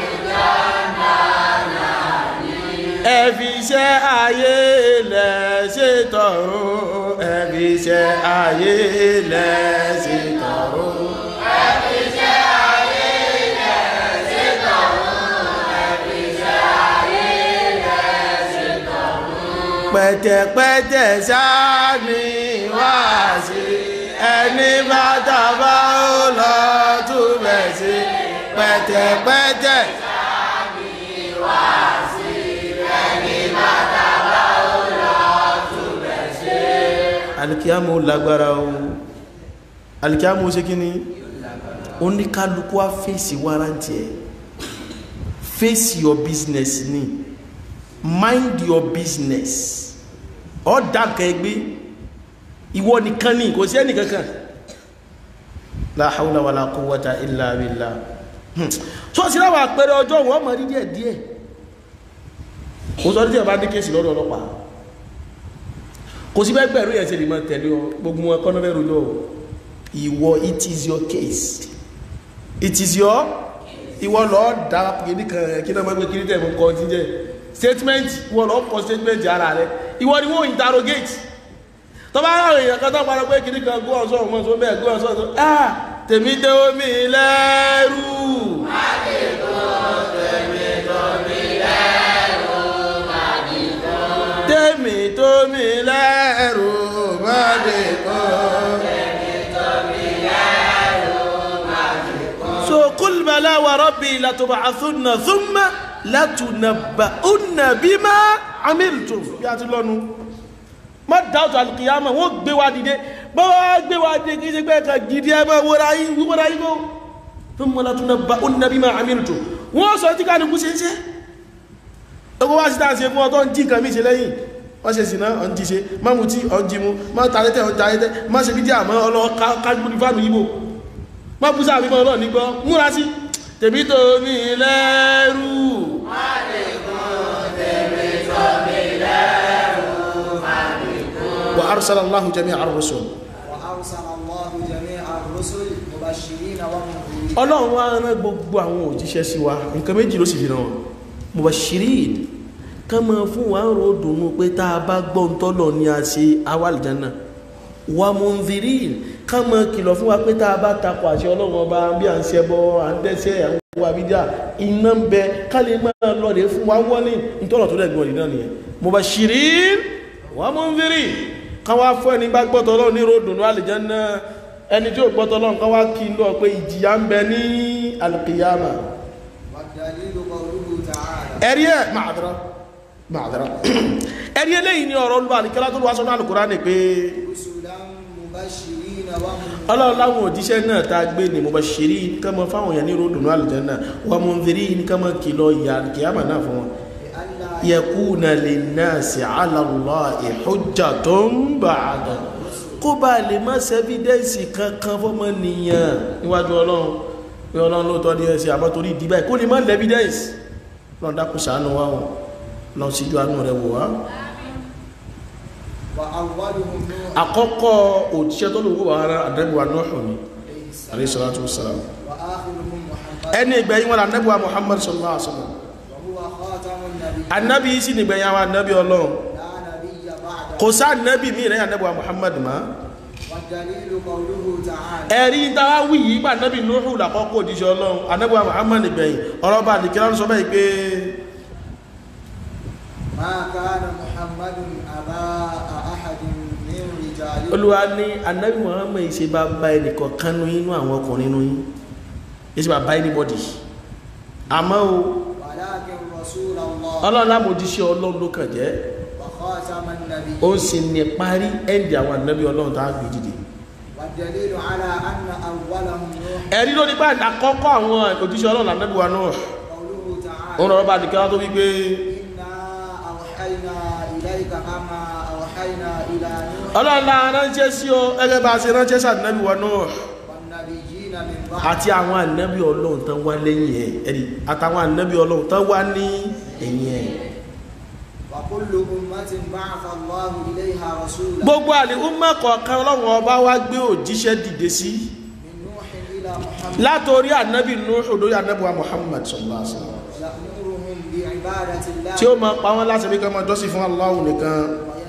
ẹ fi iṣẹ́ ayé lẹ̀ ṣe tọ̀run ẹ fi iṣẹ́ ayé lẹ̀ ṣe tọ̀run ẹ fi iṣẹ́ ayé lẹ̀ ṣe tọ̀run ẹ fi iṣẹ́ ayé lẹ̀ ṣe tọ̀run pẹ̀tẹ̀pẹ̀tẹ̀ sáàmì wá sí ẹni bá tàbá ó lọ túbẹ̀ sí pẹ̀tẹ̀pẹ̀tẹ̀ sáàmì wá sí alikiyamu lágbára o alikiyamu ṣe kí ni oníkálukú wá fèsì wárántí ẹ face your business ni mind your business ọ̀dà kẹgbẹ́ ìwọ nìkan ní kò sí ẹni kankan la hawla wala quwwata illa billah so sí láwọn àpẹẹrẹ ọjọ́ wọn mọ̀ rí díẹ̀ díẹ̀ kò sọ díẹ̀ bá ní kéèsì lọ́dọ̀ ọlọ́pàá kò sí bẹ́ẹ̀ gbẹ̀rú yẹn ṣe lè máa tẹ̀lé ọ gbogbo wọn kọ́nà bẹ́ẹ̀ rojọ́ ìwọ it is your case it is your ìwọ lọ dá kìíní kan kí náà máa gbé kìíní tẹ̀ mú kọ́ tí jẹ́ statement wọ́n lọ kọ statement ara rẹ̀ ìwọ ni wọ́n interrogate tó bá ráwọ̀ èèyàn kan tó parọ́ pé kìí kan gó ọ̀sọ́ ọmọ tó bẹ́ẹ̀ gó ọ̀sọ́ tó tèmi tó mi lẹ́rù tèmi tó mi lẹ́rù so qul bala wa rabbi latub'athunna thumma latunabba'unna bima amiltum bí a ti lọ́nu má dáwọ́tò alìkìyàmọ̀ wọ́n gbé wa dìde bọ́wọ́ gbé wa dìde kìí ṣe pé ẹ̀kà gidi ẹmọ́ wọ́ra yìí kó thumma latunabba'unna bima amiltum wọ́n sọ tí ká ní kú ṣe ń ṣe ẹgbẹ́ wá sí dáṣe fún ọtọ́ ń jí nǹkan mí ṣe lẹ́yìn wọ́n ṣe sìná ọ̀n jí ṣe má mú tí ọ̀n jí mú má tàrẹ́tẹ̀ ọ̀n tàrẹ́tẹ̀ má ṣe bídí àmọ́ ọlọ́ kájúgbùn fánù yíbò má bú sáà mímọ́ ọlọ́ nígbọ́ múra sí tèmi tó mi lẹ́rù wa arsala Allahu jami'a ar-rusul Ọlọ́run wá rán gbogbo àwọn òjíṣẹ́ sí wa nǹkan méjì ló sì fi rán wọn mubashirin ká máa fún wa ń ro dùnú pé tá a bá gbọ́ ń tọ́lọ̀ ní a ṣe awàlìjánà wa mundhirin ká máa kìlọ̀ fún wa pé tá a bá takò àṣẹ Ọlọ́run ọba bí à ń ṣẹbọ à ń dẹ́ṣẹ̀ àwọn wa bídíà iná ń bẹ ká lè máa lọ rè fún wa wọ́n ní ìtọ́lọ̀ tó dẹ̀ gbọ́n náà nìyẹn mubashirin wa mundhirin ká wá fún ẹni bá gbọ́ tọ́lọ̀ ní ro dùnú àlìjánà ẹni tí ó gbọ́ tọ́lọ̀ ká wá kí lọ pé ìjìyà ń bẹ ní alqiyama ẹ̀rí ẹ̀ máàdìrá ẹ̀rí eléyìí ni ọ̀rọ̀ olúwa àlìkẹ́lá tó wá sọ́nà Al-Qur'ani pé Ọlọ́run láwọn òjíṣẹ́ náà tá gbé ní mubashirin ká máa fáwọn èèyàn ní ròdùnú àlùjánnà wa mundhirin ká máa kìlọ̀ ìyà kìyàmà náà fún wọn yakuna linnasi ala Allahi hujjatun ba'da kó bá lè má sẹ́fídẹ́ǹsì kankan fọ́mọ nìyàn níwájú Ọlọ́run pé Ọlọ́run ló tọ́ ní ẹsẹ̀ àmọ́ torí ìdíbà kó lè má lẹ́fídẹ́ǹsì lọ́n dákun ṣàánú wa wọn lọ́n síjú àánú rẹ̀ wò wá. àkọ́kọ́ òjíṣẹ́ tó lè wò wá ara àdẹ́gbẹ̀wá Nuhu ni alayhi salatu wassalam ẹni ìgbẹ̀yìn wọn àdẹ́gbẹ̀wá Muhammad sallallahu alaihi wasallam ànábì yìí sì ní ìgbẹ̀yìn àwọn ànábì Ọlọ́run kò sá ànábì mí rẹ̀ àdẹ́gbẹ̀wá Muhammad ma ẹ̀rí tàwà wí yìí bá ànábì Nuhu làkọ́kọ́ òjíṣẹ́ Ọlọ́run àdẹ́gbẹ̀wá Muhammad ìgbẹ̀yìn ọ̀rọ̀ bá àdìkíra ń sọ bẹ́ẹ̀ pé Olúwa ní ànábì Muhammad ìṣe bá bá ẹnìkan kánú inú àwọn ọkùnrin inú yín ìṣe bá bá anybody àmọ́ o Ọlọ́run lámòjíṣẹ́ Ọlọ́run ló kàn jẹ́ ó sì ní parí ẹ̀ndì àwọn ànábì Ọlọ́run tá a gbé dìde ẹ̀rí ló ní bá àkọ́kọ́ àwọn òjíṣẹ́ Ọlọ́run ànábì wa náà òun rọ̀rọ̀ bá dìkẹ́ tó wípé Ọlọ́run la ránṣẹ́ sí ọ ẹgbẹ́ bá ṣe ránṣẹ́ sí ànábì wa náà àti àwọn ànábì Ọlọ́run tán wá lẹ́yìn ẹ̀ ẹ̀rí àtàwọn ànábì Ọlọ́run tán wá ní ẹ̀yìn ẹ̀ gbogbo àlè umma kọ̀ọ̀kan Ọlọ́run ọba wá gbé òjíṣẹ́ dìde sí látorí ànábì Nuhu lórí ànábì wa Muhammad sallallahu alaihi wasallam tí ó máa pa wọ́n láti bí ká máa jọ́sìn fún Allah nìkan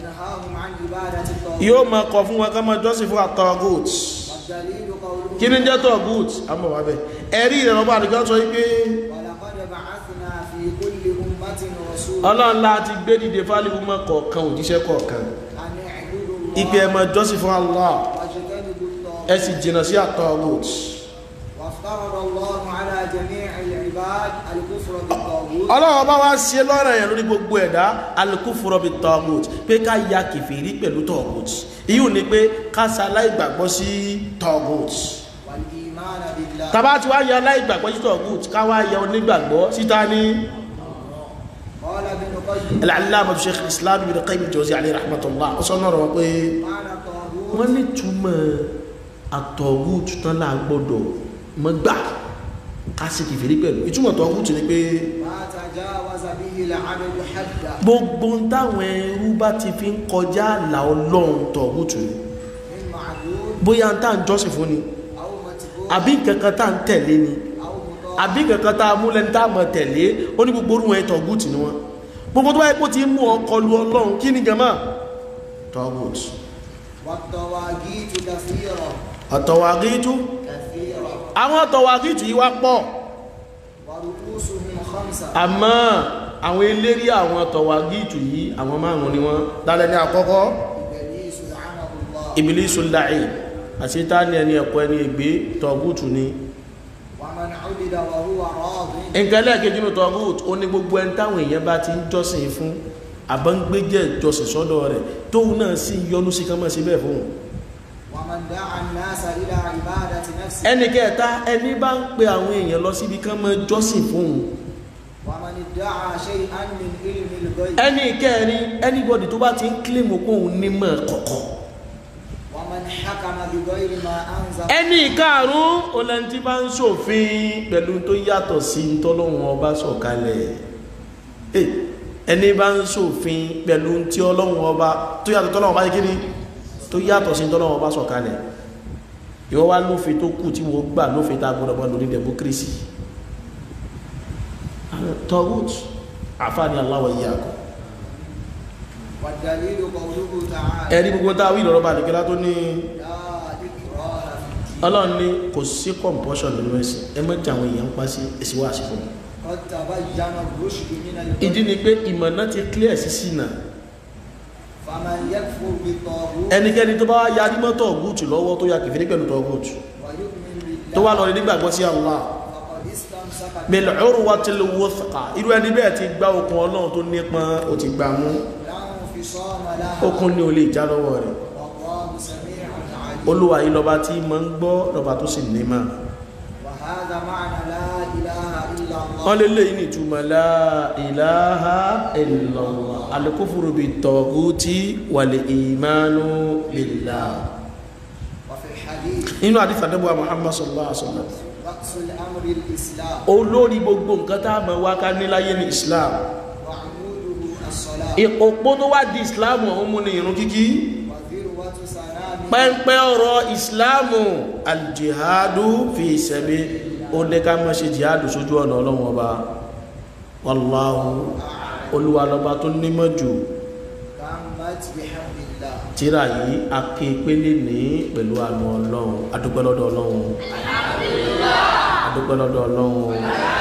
yóò máa kọ̀ fún wọn ká máa jọ́sìn fún at-taghut kí ní jẹ́ taghut àmọ́ wà bẹ́ ẹ̀rí ìrọ̀bá àdìgbà sọ wípé Ọlọ́run láti gbé dìde fálì umma kọ̀ọ̀kan òjíṣẹ́ kọ̀ọ̀kan ìpé ẹ máa jọ́sìn fún Allah ẹ sì jìnà sí at-taghut Ọlọ́run bá wá ṣe lọ́rọ̀ yẹn lórí gbogbo ẹ̀dá al-kufru bit-taghut pé ká ya kèfèrí pẹ̀lú taghut ìyí ò ní pé ká sa aláìgbàgbọ́ sí taghut tàbá tí wá ya aláìgbàgbọ́ sí taghut ká wá ya onígbàgbọ́ síta ní al-allama Shaykh al-Islam Ibn Qayyim al-Jawziyya alayhi rahmatullah ó sọ náà rọ̀ pé wọ́n ní túmọ̀ at-taghut tán láà gbọ́dọ̀ mọ́ gbà kásìkì fèrí pẹ̀lú ìtumọ̀ tó ọkùn tí ní pé gbogbo táwọn ẹrú bá ti fi ń kọjá àlà Ọlọ́run tọ̀ọ̀gùn tù ní bóyá ń tà ń jọ́sìn fún ni àbí kankan tá ń tẹ̀lé ni àbí kankan tá múlẹ̀ ń tà mọ̀ tẹ̀lé ó ní gbogbo orúwọ̀n tọ̀ọ̀gùn tì ní wọn gbogbo tó báyìí kó ti mú ọkọlù ọlọ́run kí ni jama taghut والطواغيت كثيرة àtọ̀wàgítù كثيرة àwọn tọ̀wàgítù yìí wá pọ̀ ورؤوسهم خمسة àmọ́ àwọn eléri àwọn tọ̀wàgítù yìí àwọn márùn ni wọ́n dálẹ́ ní àkọ́kọ́ إبليس لعنه الله Iblisul la'in àṣetáni ẹni ẹ̀kọ́ ẹni ègbé tọ̀gútù ni ومن عبد وهو راض nǹkan lẹ́ẹ̀kejì ní tọ̀gútù ó ní gbogbo ẹni táwọn èèyàn bá ti ń jọ́sìn fún àbọ̀ngbẹ́jẹ́ ìjọsìn sọ́dọ̀ rẹ̀ tóun náà sì yọnu sí kánmọ́ sí bẹ́ẹ̀ fún ومن دعا الناس إلى عبادة نفسه ẹni kẹta ẹni bá ń pe àwọn èèyàn lọ síbi kánmọ́ jọ́sìn fún ومن ادعى شيئا من علم الغيب ẹni kẹrin anybody tó bá ti ń kílèmù kóhun nímọ̀ kọ̀kọ̀ ومن حكم بغير ما أنزل ẹni karùn-ún olẹ́ntí bá ń ṣòfin pẹ̀lú tó yàtọ̀ sí tọ́lọ́hun ọba sọ̀kalẹ̀ ẹni bá ń ṣòfin pẹ̀lú tí ọlọ́hun ọba tó yàtọ̀ tọ́lọ́hun ọba kíní tó yàtọ̀ sí tọ́lọ́hun ọba sọ̀kalẹ̀ ìwọ wá lófin tó kù tí wọ́n gbà lófin tá a gbọ́dọ̀ mọ́ lórí democracy tọ́gùt àfáàní aláwọ̀ yìí àkọ́ والدليل قوله تعالى ẹ̀rí gbogbo tá a wí lọ́rọ̀ bá nìkẹ́lá tó ní لا إكراه في الدين ọlọ́run ní kò sí compulsion nínú ẹ̀sìn ẹ mọ́ jà àwọn èèyàn ń pa sí èsì wá sí fún un قد تبين الرشد من ìdí الغي ni pé ìmọ̀ náà ti clear sí sí náà فمن يكفر بالطاغوت ẹnikẹ́ni tó bá wá yarí mọ́ tọ̀gùtù lọ́wọ́ tó ya kìfìrí pẹ̀lú tọ̀gùtù ويؤمن tó wá بالله lọ rí nígbàgbọ́ sí Allah فقد استمسك bil urwatil wuthqa irú ẹni bẹ́ẹ̀ ti gbá okùn ọlọ́run tó nípọn ó ti gbà mú لا انفصام لها okùn ní o lè já lọ́wọ́ rẹ̀ والله سميع عليم olúwa yìí lọ́ba tí mọ́ ń gbọ́ lọ́ba tó sì ní mà وهذا معنى لا إله إلا الله wọ́n lé lẹ́yìn ní ìtumọ̀ la ilaha illallah al-kufru bit-taghuti wal-imanu billah وفي الحديث nínú àdífà dẹ́bùwà Muhammad sallallahu alaihi wasallam رأس الأمر الإسلام olórí gbogbo nǹkan tá a mọ̀ wá ká níláyé ní Islam وعموده الصلاة òpó tó wá di Islam ọ̀hún mú ní ìrun kíkí وذروة سنامه pẹ́ńpẹ́ ọ̀rọ̀ Islam al-jihadu fi sabil ó ní ká mọ́ ṣe jihadu sójú ọ̀nà ọlọ́run ọba wallahu olúwa lọ́ba tó nímọ̀ jù تمت بحمد الله tíra yìí akéèpélé ní pẹ̀lú àánú ọlọ́run adúpẹ́ lọ́dọ̀ ọlọ́run adúpẹ́ lọ́dọ̀ ọlọ́run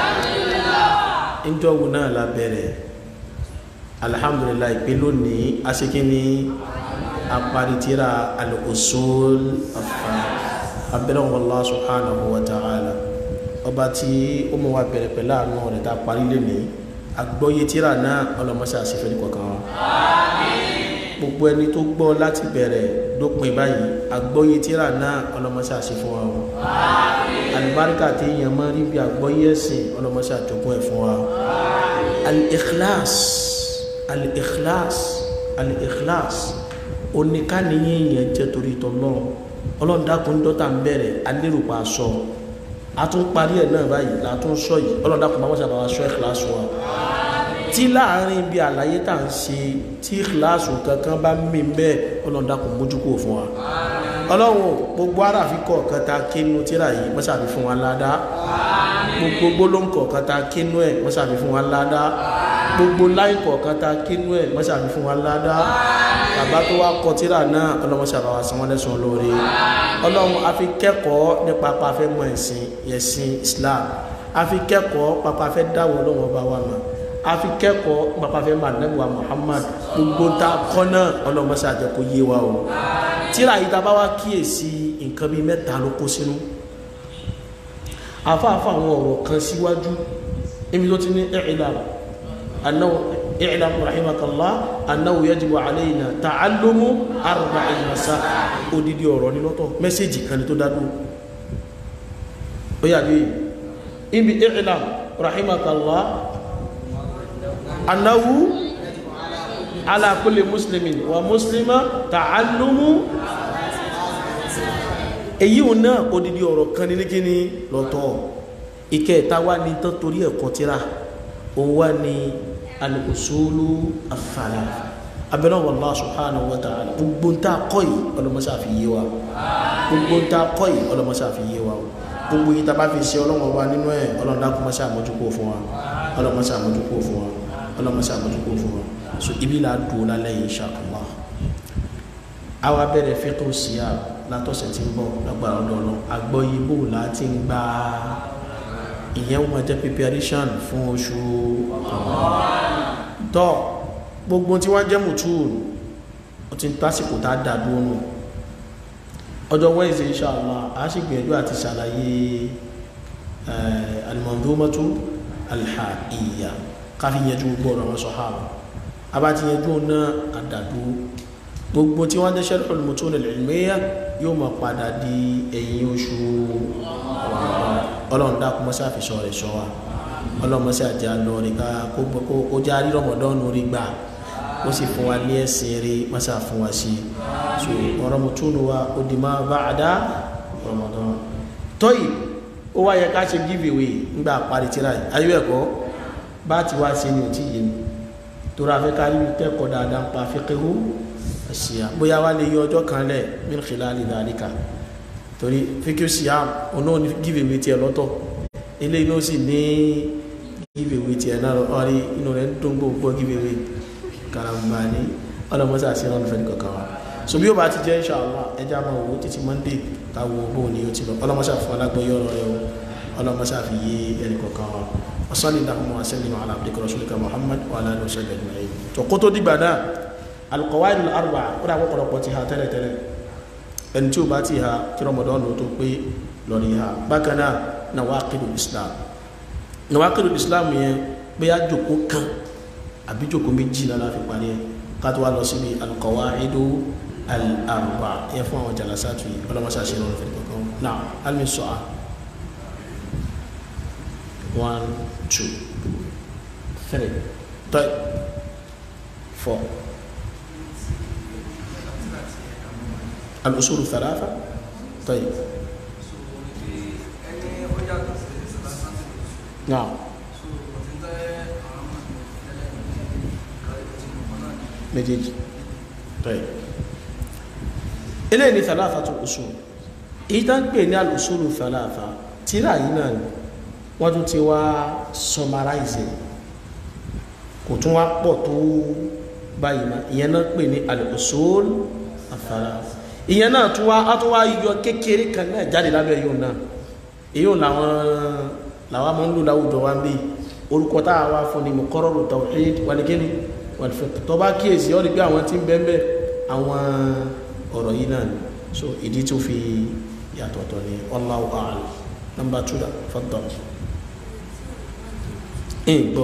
ìjọ́wò náà la bẹ̀rẹ̀ alhamdulillah ìpé lónìí aṣekíní apari tíra al-usul abẹ́rẹ́ Allah subhanahu wa ta'ala ọba tí ó mú wa bẹ̀rẹ̀ pẹ̀lú àánú rẹ̀ tá parí lónìí agbóyé tíra náà ọlọ́mọṣẹ́ àṣefẹ́ ní kọ̀ọ̀kan wọn gbogbo ẹni tó gbọ́ láti bẹ̀rẹ̀ dópin báyìí àgbọ́yé tíra náà ọlọ́mọṣẹ́ àṣẹ fún wa o alìbáríkà tí èèyàn máa rí bí àgbọ́yé ẹ̀sìn ọlọ́mọṣẹ́ àjọpọ̀ ẹ̀ fún wa al-ikhlas al-ikhlas al-ikhlas oníkànnìyàn èèyàn jẹ́ torí tọ́lọ́run ọlọ́run dákun dọ́tà ń bẹ̀rẹ̀ alérùpá aṣọ a tún parí ẹ̀ náà báyìí látún sọ yìí ọlọ́run dákun máa wọ́n sábà wá sọ ikhlas wa tí láàrin bí àlàyé tà ń ṣe tí ìkìláàsù kankan bá mí bẹ́ẹ̀ Ọlọ́run dákun mójúkò fún wa Ọlọ́run gbogbo ara fi kọ̀ọ̀kan ta kínú tíra yìí mọ́sàbí fún wa ládá gbogbo gbólóǹkọ̀ọ̀kan ta kínú ẹ̀ mọ́sàbí fún wa ládá gbogbo láìkọ̀ọ̀kan ta kínú ẹ̀ mọ́sàbí fún wa ládá bàbá tó wá kọ tíra náà Ọlọ́run mọ́sàbá wa san wọ́n lẹ́san lóore Ọlọ́run a fi kẹ́kọ̀ọ́ nípa pàfẹ́ mọ̀ ẹ̀sìn Islam a fi kẹ́kọ̀ọ́ pàpà fẹ́ dáwọ́ Ọlọ́run ọba wa mọ̀ a fi kẹ́kọ̀ọ́ pàpàfẹ́ màdínẹ́bùwà Muhammad gbogbo ta kọ́nà ọlọ́mọṣẹ́ àjẹkò yé wa o tíra yìí ta bá wá kíyèsí nǹkan bí mẹ́ta ló kó sínú afáfá àwọn ọ̀rọ̀ kan síwájú níbi tó ti ní i'lam rahimakallah annahu yajibu alayna ta'allumu arba'in masail odidi ọ̀rọ̀ ní lọ́tọ̀ mẹ́sẹ̀jì kan ní tó dádú ó yà bí ibi i'lam rahimakallah annahu ala kulli muslimin wa muslima ta'allumu èyí ò náà odidi ọ̀rọ̀ kan ní kíní lọ́tọ̀ ìkẹta wá ní tán torí ẹ̀kọ́ tíra òun wá ní al-usulu ath-thalath abẹ́rẹ́ Allah subhanahu wa ta'ala gbogbo ta kọ́ yìí ọlọ́mọṣà fi yé wa gbogbo ta kọ́ yìí ọlọ́mọṣà fi yé wa gbogbo yìí ta bá fi ṣe ọlọ́wọ́ wa nínú ẹ̀ ọlọ́dàkùnmọ́ṣà mójúkó fún wa ọlọ́mọṣà mójúkó fún wa ọlọ́mọsá àbójúkó fún wọn so ibi là dùn lálẹ́ insha Allah àwa bẹ̀rẹ̀ fiqh siyam látọ̀sẹ̀ tí ń bọ̀ lágbára ọlọ́run àgbọ́yìnbó láti ń gba ìyẹn wọn jẹ́ preparation fún oṣù tọ́ gbogbo tí wọ́n jẹ́ mùtúùn ó ti ń tásìkò tá a dà dúró nù ọjọ́ Wednesday insha Allah a sì gbìyànjú àti ṣàlàyé al-manzumatu al-ha'iyya káfí yẹjú gbogbo ọ̀rọ̀ àwọn sàhábà abáti yẹjú náà àdàdú gbogbo tí wọ́n jẹ́ sharh al-mutun al-ilmiyya yóò máa padà di ẹ̀yìn oṣù ọlọ́run dákun mọ́sá fi sọ rẹ̀ sọ wa ọlọ́run mọ́sá àjẹ́ àlọ́rin ká kó já rí Ramadan orí gbà ó sì fún wa ní ẹ̀sìn rí mọ́sá fún wa sí so ọ̀rọ̀ mutunu wa ó di ma ba'da Ramadan tọ́yì ó wáyé ká ṣe giveaway nígbà parí tíra ayé ẹ̀kọ́ bá ti wá sí ní òtí yìí tó ra fẹ́ kárí kẹ́kọ̀ọ́ dáadáa pa fiqhu àṣìyà bóyá wá lè yọ ọjọ́ kan lẹ̀ min khilali dhalika torí fiqhu siyam ọ̀nà ní giveaway tiẹ̀ lọ́tọ̀ ilé inú sì ní giveaway tiẹ̀ náà ọ̀rí inú rẹ̀ ń dún gbogbo giveaway karamba ní ọlọ́mọsá àti ìrànlọ́ fẹ́ nìkankan wa so bí ó bá ti jẹ́ inshallah ẹjá máa wo títí Monday káwọ bó ní ó ti lọ ọlọ́mọsá fún alágbóyọ̀ ọ̀rọ̀ rẹ̀ o ọlọ́mọsá fi yé ẹnìkankan wa وصلي اللهم وسلم على عبدك ورسولك محمد وعلى اله وصحبه اجمعين تو كوتو دي بدا القواعد الاربعه ودا وقرọ̀ ti ha tẹ́lẹ̀ tẹ́lẹ̀ en tí ó bá ti ha tí Ramadan tó pé lórí ha bákan náà nawaqidul islam yẹn pé a jókòó kan àbí jókòó méjì la fi parí ká tó wá lọ síbi alqawaidu al-arba'a yẹn fún àwọn jalasatu yìí ọlọ́mọsá ṣe lọ́rọ̀ fẹ́ kankan náà almi su'al 1 2 3 طيب 4 الأصول الثلاثة طيب نعم مجيج طيب إليني ثلاثة الأصول إذا بين الأصول الثلاثة ترى هنا wọ́n tún ti wá summarize kò tún wá pọ̀ tó báyìí ma ìyẹn náà pè ní al-usul al-thalatha ìyẹn náà tún wá yọ kékeré kan náà jáde lábẹ́ yóò náà èyí làwọn máa ń lò láwùjọ wa ń bí orúkọ tá a wá fún ni muqarraru tawhid wal-kini wal-fiqh tó bá kíyèsí ọ́ rí pé àwọn tí ń bẹ́ẹ̀ àwọn ọ̀rọ̀ yìí náà so ìdí tó fi yàtọ̀ tọ̀ ni wallahu a'lam number 2 faddal bro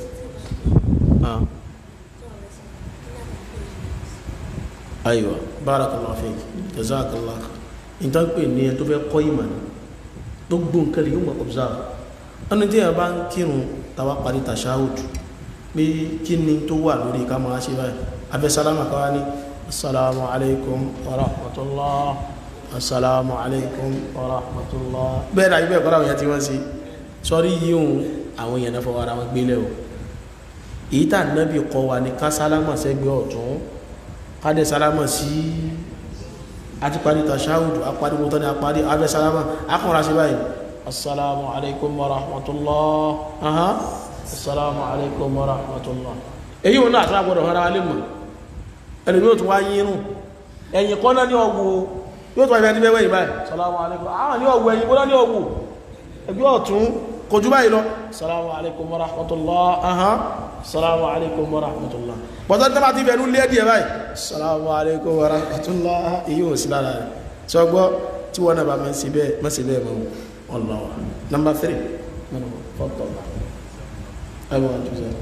aywa barakallahu fik jazakallah nta pé ní tó fẹ́ kọ́ ìmọ̀ ni tó gbọ́ nǹkan lè yóò mọ̀ observe ọ̀nà tí a bá ń kírun tàwa parí tashahud pé kí ni tó wà lórí ká máa ṣe báyìí abẹ́ sálámà káwá ní assalamu alaikum wa rahmatullah assalamu alaikum wa rahmatullah bẹ́ẹ̀ náà ibẹ̀ kọ́ra àwọn èèyàn tí wọ́n sí sọ́rí yíò àwọn èèyàn náà fọwọ́ ara wọn gbélé o èyí tà nábì kọ́ wa ní ká sálámà sẹ́gbẹ́ ọ̀tún kádẹ sálámà sí àti parí tàṣáhùdù apáríwó tán ní apárí abẹ́ sálámà akọ̀rọ̀ sí báyìí assalamu alaikum wa rahmatullah assalamu alaikum wa rahmatullah èyí wọn náà àtúrà gbọdọ̀ hara alẹ́ mọ̀ ẹni yóò tún wá yírùn ẹ̀yìn kọ́ náà ní ọgbọ̀ yóò tún wá ibẹ̀ níbẹ̀ wẹ̀yìn báyìí assalamu alaikum àwọn ní ọgbọ̀ ẹ̀yìn kọ́ náà ní ọgbọ̀ ẹgbẹ́ ọ̀tún kò jú báyìí lọ assalamu alaikum wa rahmatullah assalamu alaikum wa rahmatullah bọ́tọ́ tẹ́bà ti bẹ̀rù lé díẹ̀ báyìí assalamu alaikum wa rahmatullah èyí ò sí lára rẹ̀ sọgbọ́ tí wọ́n náà bá mẹ́sí bẹ́ẹ̀ mọ́ ọlọ́wà number 3 fọ́tọ̀ everyone to say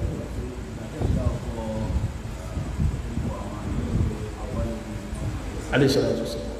alayhi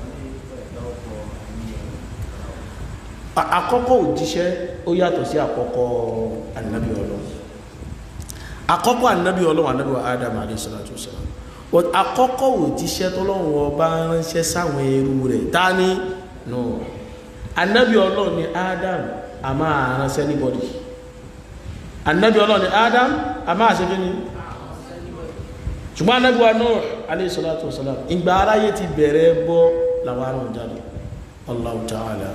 àkọ́kọ́ òjíṣẹ́ ó yàtọ̀ sí àkọ́kọ́ ànábì Ọlọ́run àkọ́kọ́ ànábì Ọlọ́run ànábì Adam alayhi salatu wassalam but àkọ́kọ́ òjíṣẹ́ tọ́lọ́run ọba ránṣẹ́ sáwọn ẹrú rẹ̀ tání no ànábì Ọlọ́run ni Adam a máa ránṣẹ́ anybody ànábì Ọlọ́run ni Adam a máa ṣe kí ni ṣùgbọ́n ànábì wa Nuh alayhi salatu wassalam ìgbà aráyé ti bẹ̀rẹ̀ bọ́ làwọn ará jáde Allahu ta'ala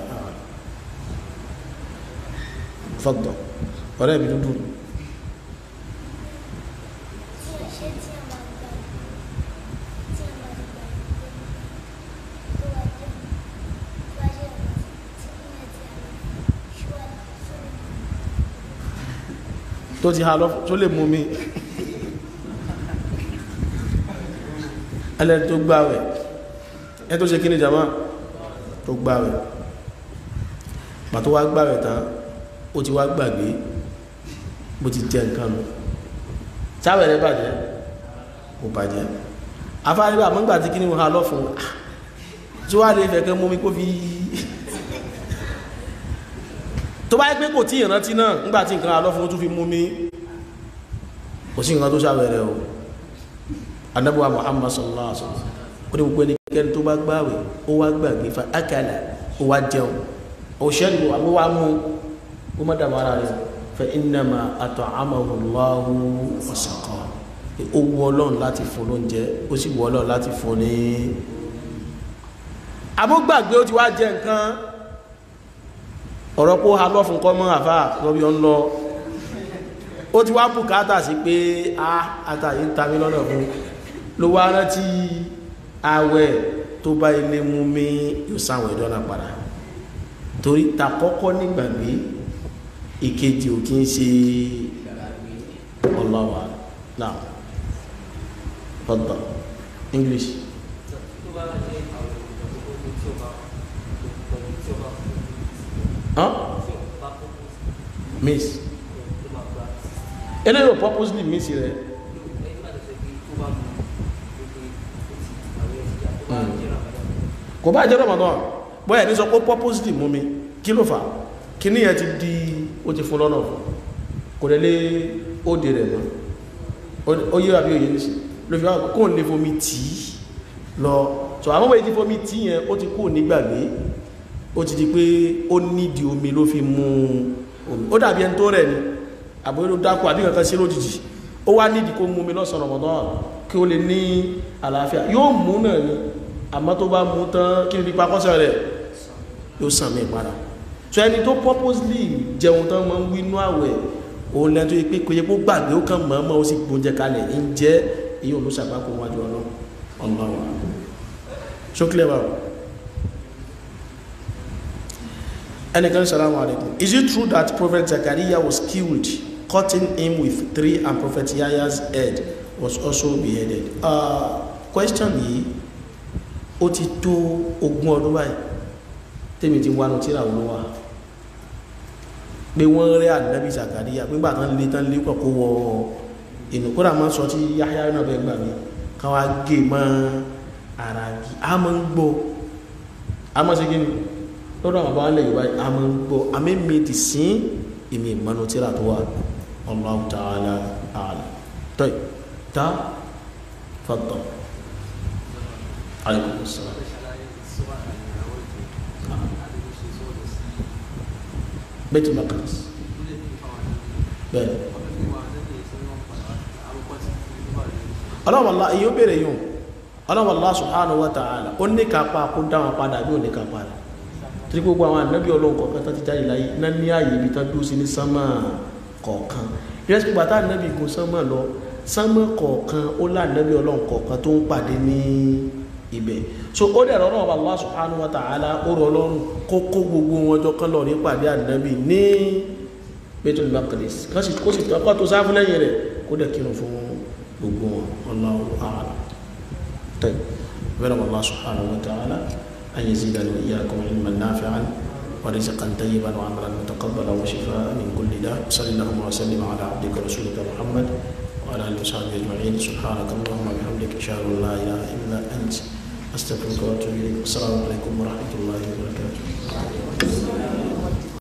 fọ́gbọ̀n ọ̀rẹ́ mi dúdú tó ti ha lọ tó lè mú mi ẹlẹ́ni tó gbààwẹ̀ ẹ tó ṣe kí ni jama tó gbààwẹ̀ pàtó wá gbààwẹ̀ tán ó ti wá gbàgbé bó ti jẹ nǹkan nù sáwẹ̀ rẹ̀ bàjẹ́ kò bàjẹ́ afáríwá mọ́gbà tí kí ni wọ́n ha lọ fún tí wá lè fẹ́ kẹ́ mú mi kó fi tó bá yẹ pé kò tí ìrántí náà nígbà tí nǹkan alọ́fún tó fi mú mi kò sí nǹkan tó ṣàwẹ̀rẹ̀ o Ànábì wa Muhammad sallallahu alaihi wasallam ó ní gbogbo ẹnikẹ́ni tó bá gbààwẹ̀ ó wá gbàgbé fa akala ó wá jẹun ó ṣẹ́lú àbó wá mú ó má dàbọ̀ ara rẹ̀ fa innama at'amahu Allahu wa saqahu ó wù Ọlọ́run láti fún lóúnjẹ ó sì wù Ọlọ́run láti fún ní àbógbàgbé ó ti wá jẹ nǹkan ọ̀rọ̀ kó ha lọ́ fún kọ́ mọ́ àfá lọ́bí ọ́n lọ ó ti wá bùkátà sí pé àtàyí ń tàbí lọ́nà fún ló wá rántí àwẹ̀ tó bá ilé mú mi yóò sáwọn ìdọ́nà padà torí tàkọ́kọ́ nígbàgbé ìkejì ò kí ń ṣe ọlọ́wà náà fọ́tọ̀ English miss eléyìí purposely miss rẹ kò bá jẹ́ Ramadan bóyá ní sọ pé purposely mú mi kí ló fà kí ní ẹ ti di ó ti fún lọ́nà kò lè lé ó dè rẹ̀ mọ́ ó yé àbí òye ní sí ló fi wá kó lè fomi tí lọ so àwọn wọ́n ti fomi tí yẹn ó ti kó nígbàgbé ó ti di pé ó nídìí omi ló fi mú omi ó dàbí ẹni tó rẹ̀ ni àbúrò ló dákú àbí nǹkan sí lójijì ó wá nídìí kó mú omi lọ́sàn Ramadan kí ó lè ní àlàáfíà yóò mú náà ni àmọ́ tó bá mú tán kí ní pípa kọ́sẹ̀ rẹ̀ yóò sàn mí padà so ẹni tó purposely jẹun tán máa ń wí inú àwẹ̀ òun lẹ́nu tó yẹ pé kò yẹ kó gbàgbé ó kàn mọ́ ó sì gbóúnjẹ kalẹ̀ ń jẹ́ èyí ò ló ṣàgbákò wájú ọlọ́wà so clever. Anakan salamu alaikum. Is it true that Prophet Zachariah was killed, cutting him with 3, and Prophet Yahya's head was also beheaded? Question yìí ó ti tó 20 ọdún báyìí tèmi ti wá nù tíra olówà pé wọ́n rí Ànábì Zachariah nígbà tán lé pọ̀ kó wọ inú kódà máa sọ tí Yahya náà bẹ́ẹ̀ gbà mí káwá gé mọ́ ara gì á máa ń gbọ́ á máa ṣe kí ni lọ́dọ̀ àwọn àwọn ilẹ̀ Yorùbá a máa ń gbọ́ àmẹ́mí ti sín ìmì ìmọ̀nà tíra tó wà Allahu ta'ala a'lam tọ́ì tá fọ́tọ̀ alaikum assalam Baitul Maqdis bẹ́ẹ̀ ọlọ́wọ́lá èyí ó bèèrè yóò ọlọ́wọ́lá subhanahu wa ta'ala ó ní kápá kó dáwọn padà bí ó ní kápá rẹ̀ tí gbogbo àwọn ànábì Ọlọ́run kọ̀ọ̀kan tó ti jáde láyé náà ní ààyè ibi tán dúró sí ní sánmà kọ̀ọ̀kan ìrẹsì pàtà ànábì gun sánmà lọ sánmà kọ̀ọ̀kan ó lá ànábì Ọlọ́run kọ̀ọ̀kan tó ń pàdé ní ibẹ̀ so ó dẹ̀ rọrùn ọba Allah subhanahu wa ta'ala ó rọ Ọlọ́run kó gbogbo wọn jọ kán lọ ní pàdé ànábì ní Baitul Maqdis kó sì tọ́kọ́ tó sáfún lẹ́yìn rẹ̀ kó dẹ̀ kírun fún gbogbo wọn Allahu a'lam tẹ́ bẹ́ẹ̀ Allah subhanahu wa ta'ala أن يزيدنا وإياكم علما نافعا ورزقا طيبا وعملا متقبلا وشفاء من كل داء صلى اللهم وسلم على عبدك ورسولك محمد وعلى آله وصحبه أجمعين سبحانك اللهم وبحمدك أشهد أن لا إله إلا أنت أستغفرك وأتوب إليك والسلام عليكم ورحمة الله وبركاته